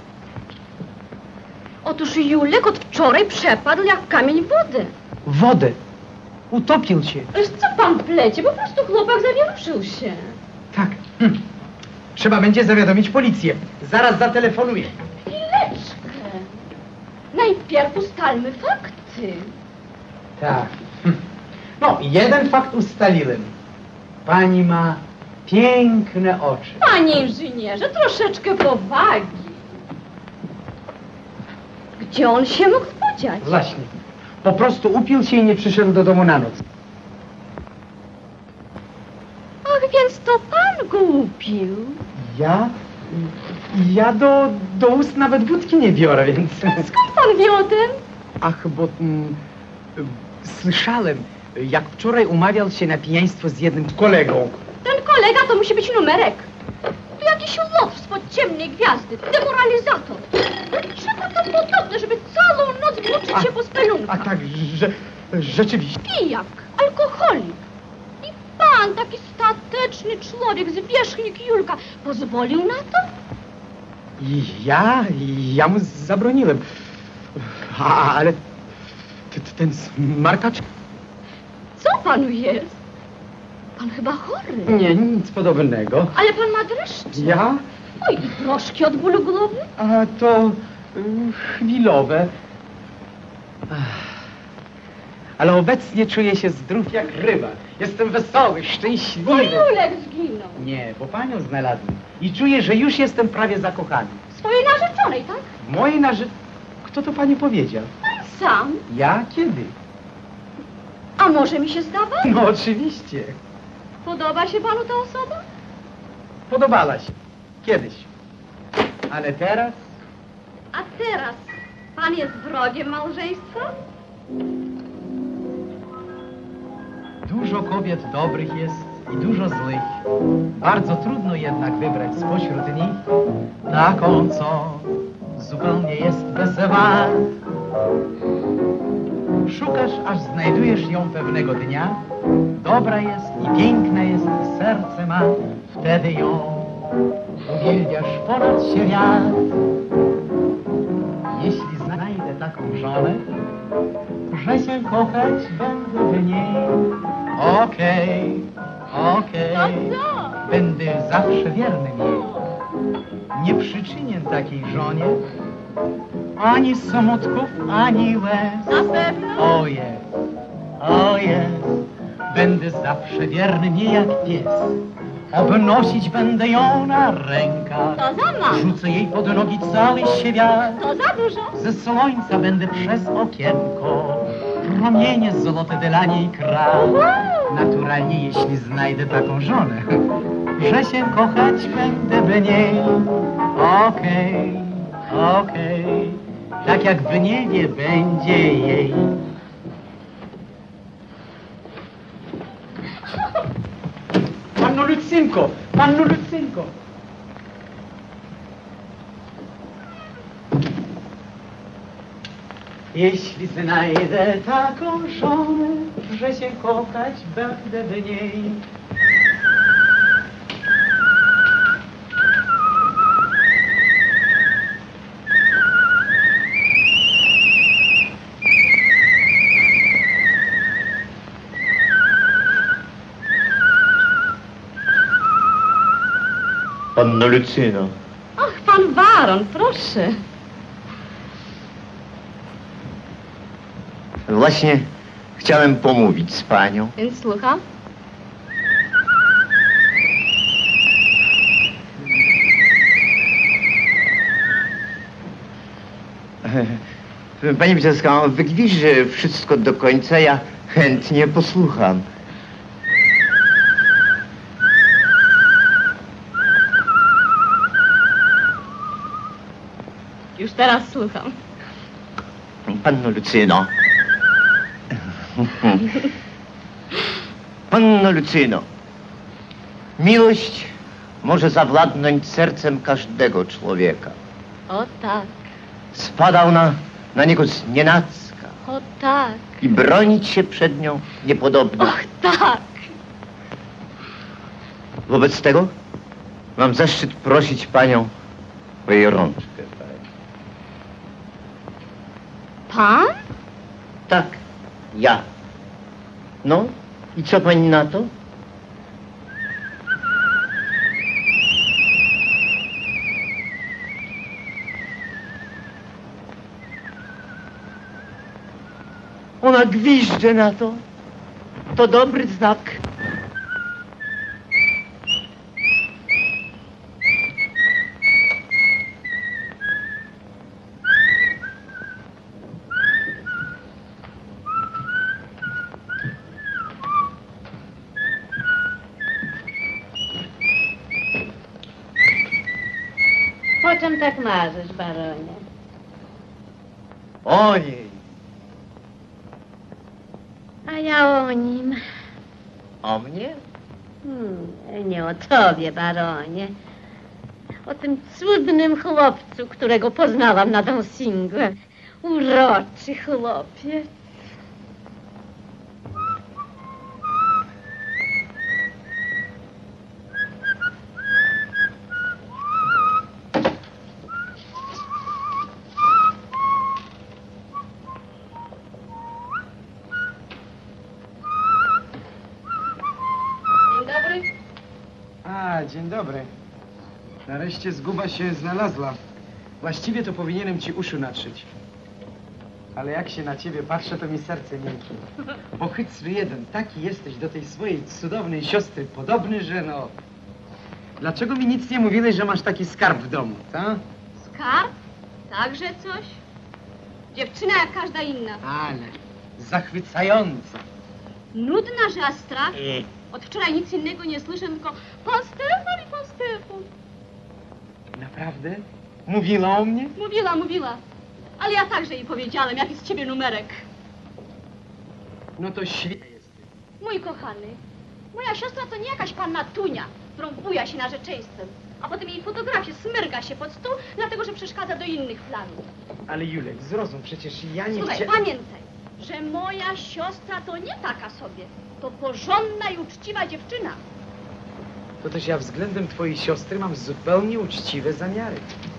Otóż Julek od wczoraj przepadł jak kamień w wodę. Wodę. Utopił się. Ależ co pan plecie? Po prostu chłopak zawieruszył się. Tak. Trzeba będzie zawiadomić policję. Zaraz zatelefonuję. Chwileczkę. Najpierw ustalmy fakty. Tak. No, jeden fakt ustaliłem. Pani ma piękne oczy. Panie inżynierze, troszeczkę powagi. Gdzie on się mógł podziać? Właśnie. Po prostu upił się i nie przyszedł do domu na noc. Ach, więc to pan go upił. Ja do ust nawet wódki nie biorę, więc... Skąd pan wie o tym? Ach, bo... słyszałem, jak wczoraj umawiał się na pijaństwo z jednym kolegą. Ten kolega to musi być numerek. To jakiś lot spod ciemnej gwiazdy, demoralizator. Czego to podobne, żeby całą noc włóczyć się po spelunkach? A tak, rzeczywiście. Pijak, alkoholik. I pan, taki stateczny człowiek, zwierzchnik Julka, pozwolił na to? Ja mu zabroniłem. Ale ten smarkacz... Co panu jest? Pan chyba chory. Nie, nic podobnego. Ale pan ma dreszcze. Ja? Oj, i proszki od bólu głowy? A to chwilowe. Ale obecnie czuję się zdrów jak ryba. Jestem wesoły, szczęśliwy. Bo Julek zginął. Nie, bo panią znalazłem. I czuję, że już jestem prawie zakochany. Swojej narzeczonej, tak? Mojej Kto to pani powiedział? Pan sam. Ja? Kiedy? A może mi się zdawać? No oczywiście. Podoba się panu ta osoba? Podobała się. Kiedyś. Ale teraz? A teraz pan jest wrogiem małżeństwa? Dużo kobiet dobrych jest i dużo złych. Bardzo trudno jednak wybrać spośród nich taką, co zupełnie jest bez wad. Szukasz, aż znajdujesz ją pewnego dnia. Dobra jest i piękna jest i serce ma. Wtedy ją uwielbiasz ponad świat. Jeśli znajdę taką żonę, że się kochać będę w niej. Okej. Będę zawsze wiernym jej. Nie przyczynię takiej żonie ani smutków, ani łez. Na pewno? O jest. Będę zawsze wiernym jej jak pies. Obnosić będę ją na rękach. To za mało. Rzucę jej pod nogi cały świat. To za dużo. Ze słońca będę przez okienko promienie złote dla niej krał. Naturalnie, jeśli znajdę taką żonę, że się kochać będę w niej. Okej. Tak jak w niebie będzie jej. Panno Lucynko! Panno Lucynko! Jeśli znajdę taką żonę, że się kochać będę w niej. Panno Lucyno. Ach, pan baron, proszę. Właśnie chciałem pomówić z panią. Więc słucham? Pani Witeska, wygwizdże wszystko do końca, ja chętnie posłucham. Już teraz słucham. Panno Lucyno. Panno Lucyno. Miłość może zawładnąć sercem każdego człowieka. O tak, Spada ona na niego znienacka o tak, i bronić się przed nią niepodobno. och tak. Wobec tego mam zaszczyt prosić panią o jej rączkę. Pan? Tak, ja. No, i co pani na to? Ona gwizdże na to. To dobry znak. O czym tak marzysz, baronie? O niej. A ja o nim. O mnie? Nie o tobie, baronie. O tym cudnym chłopcu, którego poznałam na dancingu. Uroczy chłopiec. Dzień dobry. Nareszcie zguba się znalazła. Właściwie to powinienem ci uszu natrzeć. Ale jak się na ciebie patrzę, to mi serce miękkie. Ochycły jeden, taki jesteś do tej swojej cudownej siostry podobny, że no... Dlaczego mi nic nie mówiłeś, że masz taki skarb w domu, tak? Skarb? Także coś? Dziewczyna jak każda inna. Ale zachwycająca. Nudna, że aż strach. Od wczoraj nic innego nie słyszę, tylko pan Stefan. Naprawdę? Mówiła o mnie? Mówiła. Ale ja także jej powiedziałem, jaki z ciebie numerek. No to świetnie jest. Mój Mój kochany, moja siostra to nie jakaś panna Tunia, którą buja się narzeczeństwem, a potem jej fotografie smyrga się pod stół, dlatego że przeszkadza do innych planów. Ale Julek, zrozum, przecież ja nie Słuchaj, chciałem... pamiętaj, że moja siostra to nie taka sobie. To porządna i uczciwa dziewczyna. To też ja względem twojej siostry mam zupełnie uczciwe zamiary.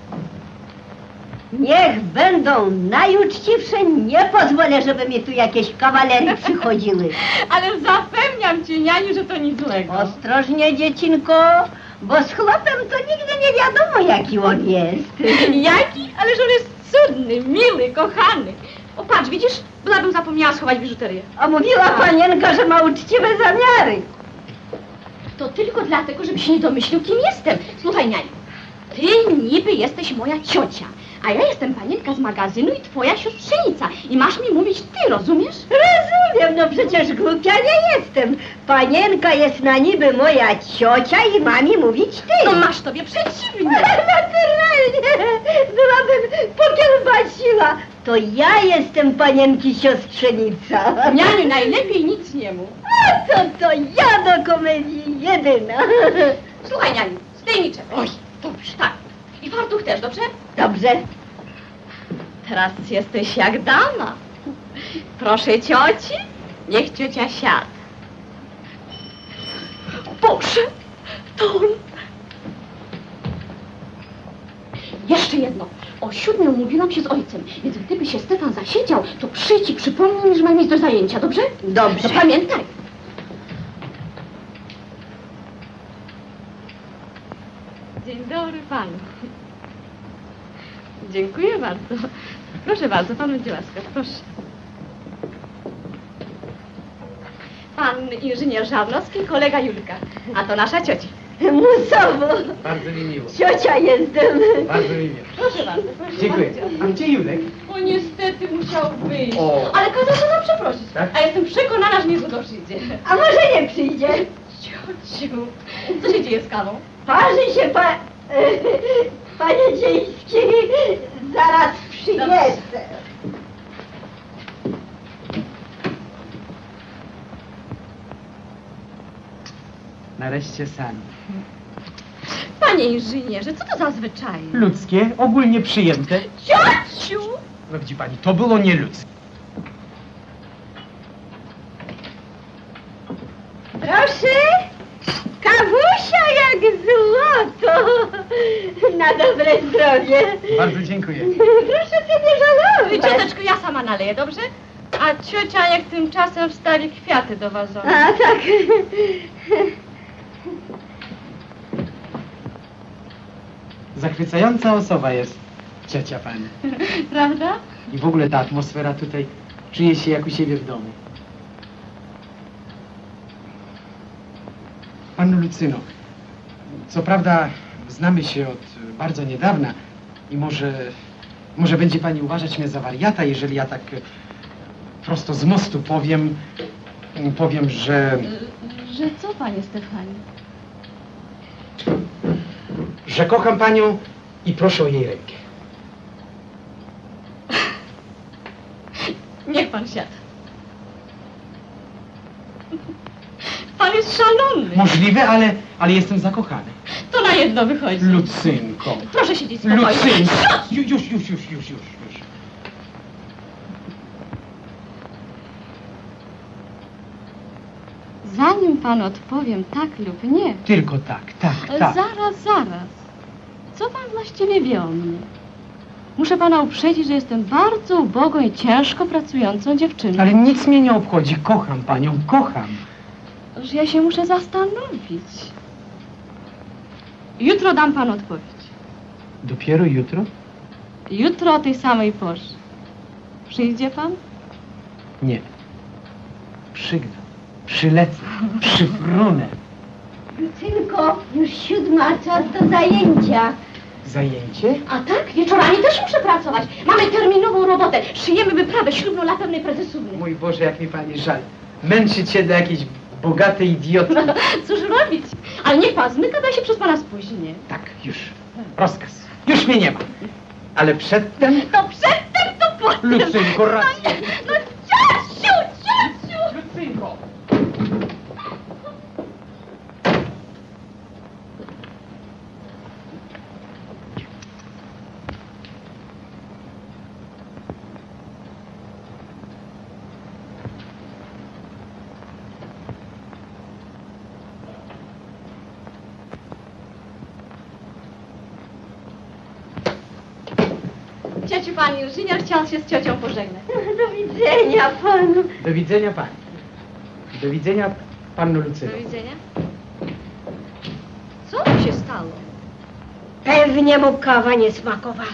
Niech będą najuczciwsze, nie pozwolę, żeby mi tu jakieś kawalery przychodziły. Ale zapewniam cię, Nianiu, że to nic złego. Ostrożnie, dziecinko, bo z chłopem to nigdy nie wiadomo, jaki on jest. Jaki? Ależ on jest cudny, miły, kochany. O, patrz, widzisz? Bylabym zapomniała schować biżuterię. A mówiła panienka, że ma uczciwe zamiary. To tylko dlatego, żebyś nie domyślił, kim jestem. Słuchaj, Nianiu, ty niby jesteś moja ciocia, a ja jestem panienka z magazynu i twoja siostrzenica. I masz mi mówić ty, rozumiesz? Rozumiem, no przecież głupia nie jestem. Panienka jest na niby moja ciocia i ma mi mówić ty. No masz tobie przeciwnie. Naturalnie, byłabym pokiełbasiła. To ja jestem panienki siostrzenica. Nianiu, najlepiej nic nie mów. A to ja do komedii jedyna. Słuchaj, Nianiu, zdejmij Oj, dobrze, tak. I fartuch też, dobrze? Dobrze. Teraz jesteś jak dama. Proszę cioci, niech ciocia siada. Boże, to on. Jeszcze jedno. O 7 umówiłam się z ojcem, więc gdyby się Stefan zasiedział, to przyjdź i przypomnij mi, że mam iść do zajęcia, dobrze? Dobrze. To pamiętaj. Dzień dobry panu. Dziękuję bardzo. Proszę bardzo, pan będzie łaskaw, proszę. Pan inżynier Żarnowski, kolega Julka, a to nasza ciocia. Musowo. Bardzo mi miło. Ciocia jestem. Bardzo mi miło. Proszę bardzo, proszę Dziękuję. bardzo. A gdzie Julek? O, niestety musiał wyjść. O. Ale kazał się nam przeprosić. Tak? A jestem przekonana, że niedługo przyjdzie. A może nie przyjdzie? Ciociu, co się dzieje z kawą? Parzy się panie Dzieński. Zaraz przyjeżdżę. Nareszcie sami. Panie inżynierze, co to za zwyczaje? Ludzkie, ogólnie przyjęte. Ciociu! No widzi pani, to było nieludzkie. Proszę, kawusia jak złoto. Na dobre zdrowie. Bardzo dziękuję. Proszę się nie żalować. Cioteczko, ja sama naleję, dobrze? A ciocia niech tymczasem wstawi kwiaty do wazonu. A tak. Zachwycająca osoba jest ciocia pani. Prawda? I w ogóle ta atmosfera tutaj czuje się jak u siebie w domu. Panno Lucyno, co prawda znamy się od bardzo niedawna i może będzie pani uważać mnie za wariata, jeżeli ja tak prosto z mostu powiem, że... Że co, panie Stefanie? że kocham panią i proszę o jej rękę. Niech pan siada. Pan jest szalony. Możliwe, ale jestem zakochany. To na jedno wychodzi. Lucynko. Proszę siedzieć spokojnie. Lucynko. Już. Zanim pan odpowiem tak lub nie, Tylko tak. zaraz. Co pan właściwie wie o mnie? Muszę pana uprzedzić, że jestem bardzo ubogą i ciężko pracującą dziewczyną. Ale nic mnie nie obchodzi. Kocham panią, kocham. Że ja się muszę zastanowić. Jutro dam panu odpowiedź. Dopiero jutro? Jutro o tej samej porze. Przyjdzie pan? Nie. Przygnę. Przylecę. Przyfrunę. Lucynko, już 7, czas do zajęcia. Zajęcie? A tak? Wieczorami też muszę pracować. Mamy terminową robotę. Szyjemy wyprawę ślubną dla pewnej prezesówny. Mój Boże, jak mi pani żal. Męczyć się do jakiejś bogatej idiotki. Cóż robić? Ale niech pan zmyka, bo ja się przez pana spóźnię. Tak, już. Rozkaz. Już mnie nie ma. Ale przedtem... To przedtem, to potem. Lucynko, rację. No ciociu! Lucynko! Pan inżynier chciał się z ciocią pożegnać. Do widzenia panu. Do widzenia pani. Do widzenia panu Lucyno. Do widzenia. Co tu się stało? Pewnie mu kawa nie smakowała.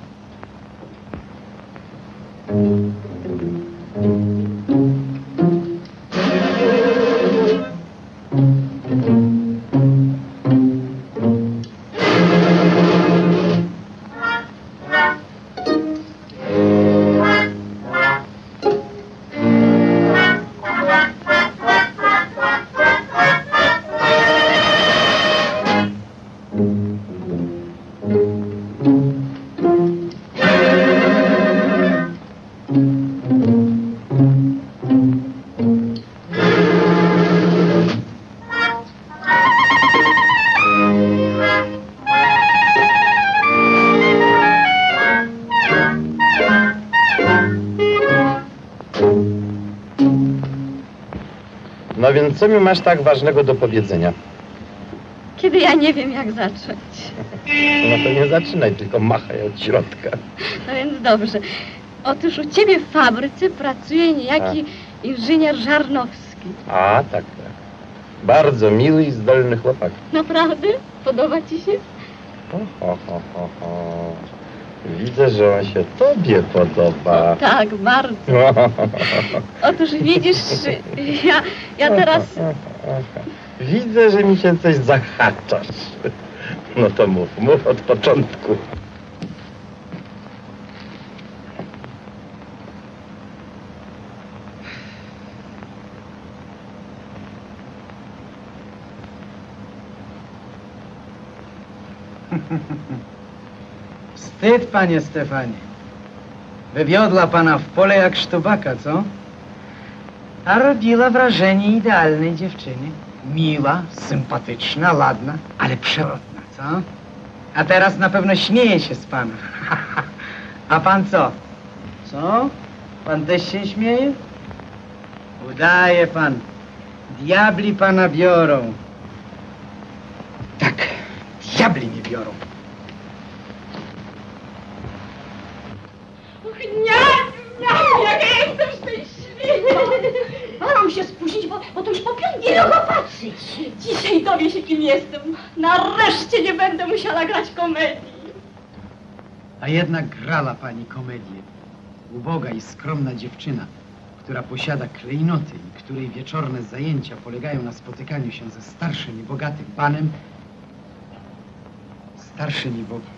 No więc co mi masz tak ważnego do powiedzenia? Kiedy ja nie wiem, jak zacząć. No to nie zaczynaj, tylko machaj od środka. No więc dobrze. Otóż u ciebie w fabryce pracuje niejaki inżynier Żarnowski. A, tak, tak. Bardzo miły i zdolny chłopak. Naprawdę? Podoba ci się? Ho. Widzę, że on się tobie podoba. Tak, bardzo. Otóż widzisz, ja teraz... Widzę, że mi się coś zahaczasz. No to mów od początku. Wstyd, panie Stefanie. Wywiodła pana w pole jak sztubaka, co? A robiła wrażenie idealnej dziewczyny. Miła, sympatyczna, ładna, ale przewrotna, co? A teraz na pewno śmieje się z pana. A pan co? Co? Pan też się śmieje? Udaje pan. Diabli pana biorą. Tak, diabli mnie biorą. Nie, jak ja jestem szczęśliwa! Maram się spuścić, bo to już po piątej. Nie mogę patrzeć. Dzisiaj dowie się, kim jestem. Nareszcie nie będę musiała grać komedii. A jednak grała pani komedię. Uboga i skromna dziewczyna, która posiada klejnoty i której wieczorne zajęcia polegają na spotykaniu się ze starszym i bogatym panem. Starszym i bogatym.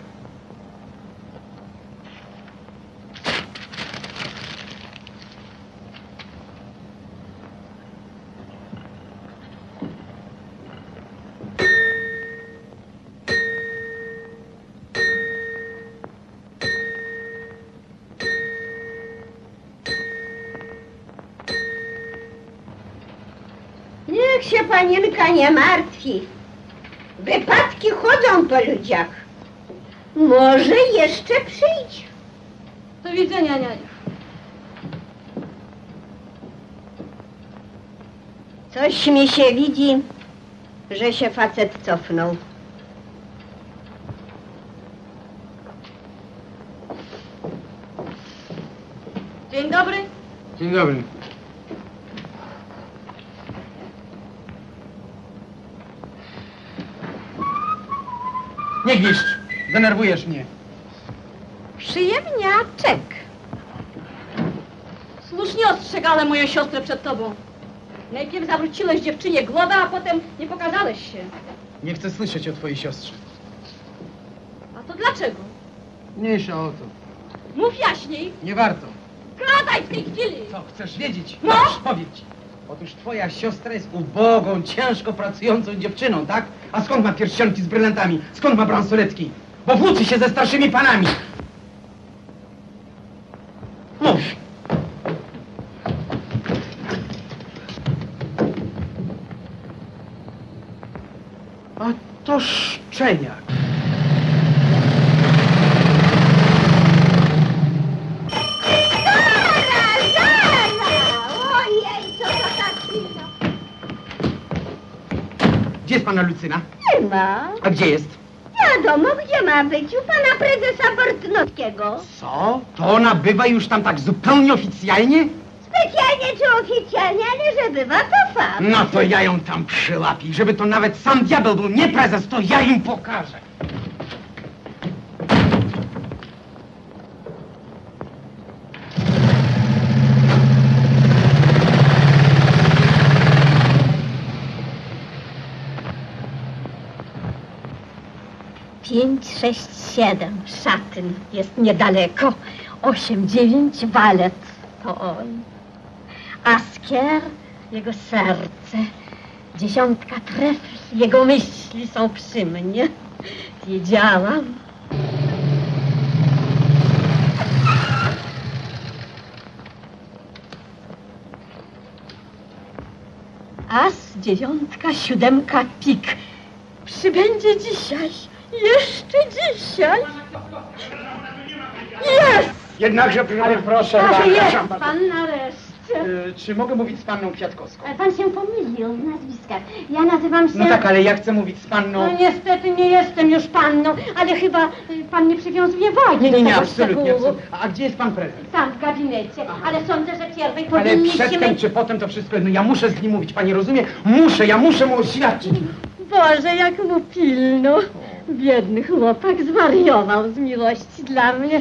Niech się panienka nie martwi. Wypadki chodzą po ludziach. Może jeszcze przyjdzie. Do widzenia, niania. Coś mi się widzi, że się facet cofnął. Dzień dobry. Dzień dobry. Nie gwizdź, denerwujesz mnie. Przyjemniaczek. Słusznie ostrzegałem moją siostrę przed tobą. Najpierw zawróciłeś dziewczynie głowę, a potem nie pokazałeś się. Nie chcę słyszeć o twojej siostrze. A to dlaczego? Mniejsza o to. Mów jaśniej. Nie warto. Gadaj w tej chwili. Co, chcesz wiedzieć? No. Dobrze, powiedz. Otóż twoja siostra jest ubogą, ciężko pracującą dziewczyną, tak? A skąd ma pierścionki z brylantami? Skąd ma bransoletki? Bo włóczy się ze starszymi panami. Mów. A to szczeniak. Ojej, co to takiego? Gdzie jest pana Lucyna? Nie ma. A gdzie jest? Wiadomo, gdzie ma być, u pana prezesa Bortnowskiego. Co? To ona bywa już tam tak zupełnie oficjalnie? Specjalnie czy oficjalnie, ale że bywa, to fakt. No to ja ją tam przyłapię. Żeby to nawet sam diabeł był, nie prezes, to ja im pokażę. Pięć, 6, 7. Szatyn jest niedaleko. 8, 9, walet. To on. Askier, jego serce. 10 trefl, jego myśli są przy mnie. Wiedziałam. As, 9, 7, pik. Przybędzie dzisiaj. Jeszcze dzisiaj. Jest! Jednakże, proszę, Ale jest bardzo. pan nareszcie. Czy mogę mówić z panną Kwiatkowską? Pan się pomylił w nazwiskach. Ja nazywam się... No tak, ale ja chcę mówić z panną... No niestety nie jestem już panną, ale chyba pan nie przywiązuje wagi do Nie, tego absolutnie, szczegółu. absolutnie. A gdzie jest pan prezes? Tam w gabinecie, ale sądzę, że pierwej Ale powinniśmy... przedtem czy potem to wszystko, no ja muszę z nim mówić, pani rozumie? Ja muszę mu oświadczyć. Boże, jak mu pilno. Biedny chłopak zwariował z miłości dla mnie.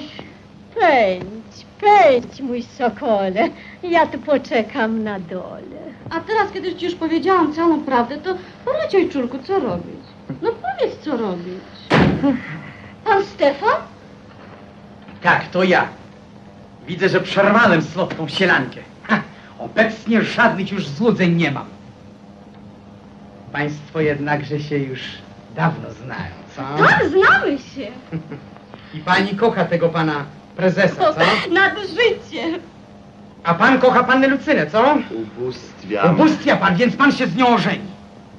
Pędź, mój sokole. Ja tu poczekam na dole. A teraz, kiedy ci już powiedziałam całą prawdę, to poradź, ojczulku, co robić? No powiedz, co robić. Pan Stefan? Tak, to ja. Widzę, że przerwałem słodką sielankę. Obecnie żadnych już złudzeń nie mam. Państwo jednakże się już dawno znają, co? Tak, znamy się. I pani kocha tego pana prezesa, co? Nad życie. A pan kocha pannę Lucynę, co? Ubóstwiam. Ubóstwia pan, więc pan się z nią ożeni.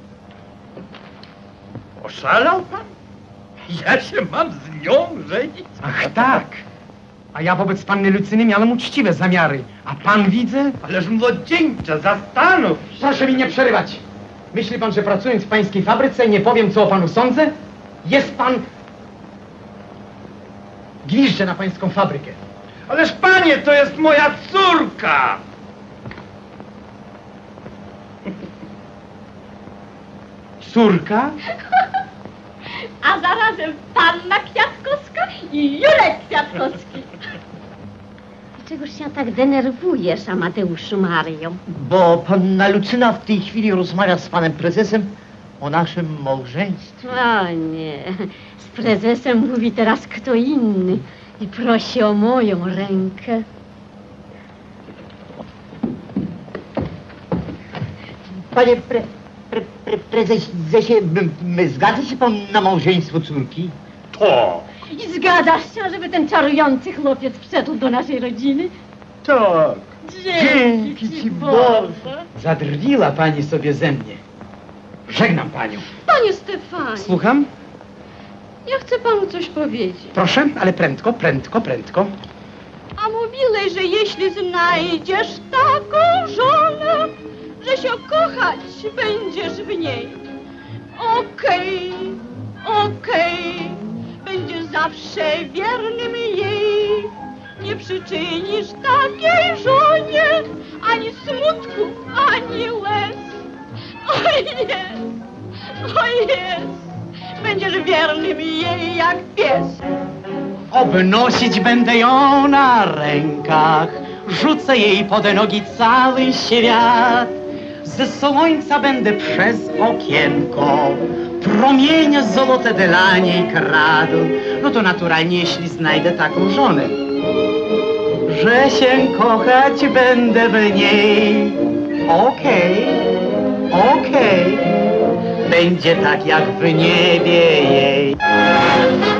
Oszalał pan? Ja się mam z nią żenić? Ach tak. A ja wobec panny Lucyny miałem uczciwe zamiary. A pan widzę? Ależ młodzieńcze, zastanów się. Proszę mi nie przerywać. Myśli pan, że pracując w pańskiej fabryce nie powiem, co o panu sądzę? Jest pan... Gwiżdżę na pańską fabrykę. Ależ panie, to jest moja córka! Córka? A zarazem panna Kwiatkowska i Julek Kwiatkowski. Dlaczegoż się tak denerwujesz, Amadeuszu Mario? Bo panna Lucyna w tej chwili rozmawia z panem prezesem o naszym małżeństwie. O nie, z prezesem mówi teraz kto inny i prosi o moją rękę. Panie prezesie, zgadza się pan na małżeństwo córki? To! I zgadzasz się, żeby ten czarujący chłopiec wszedł do naszej rodziny? Tak. Dzięki ci Boże. Zadrwiła pani sobie ze mnie. Żegnam panią. Panie Stefanie, Słucham? ja chcę panu coś powiedzieć. Proszę, ale prędko. A mówiłeś, że jeśli znajdziesz taką żonę, że się kochać będziesz w niej. Okej. Będziesz zawsze wiernym jej. Nie przyczynisz takiej żonie ani smutku, ani łez. O jest. Będziesz wiernym jej jak pies. Obnosić będę ją na rękach, rzucę jej pod nogi cały świat. Ze słońca będę przez okienko promienie złote dla niej kradł. No to naturalnie, jeśli znajdę taką żonę, że się kochać będę w niej. Okej, będzie tak jak w niebie jej.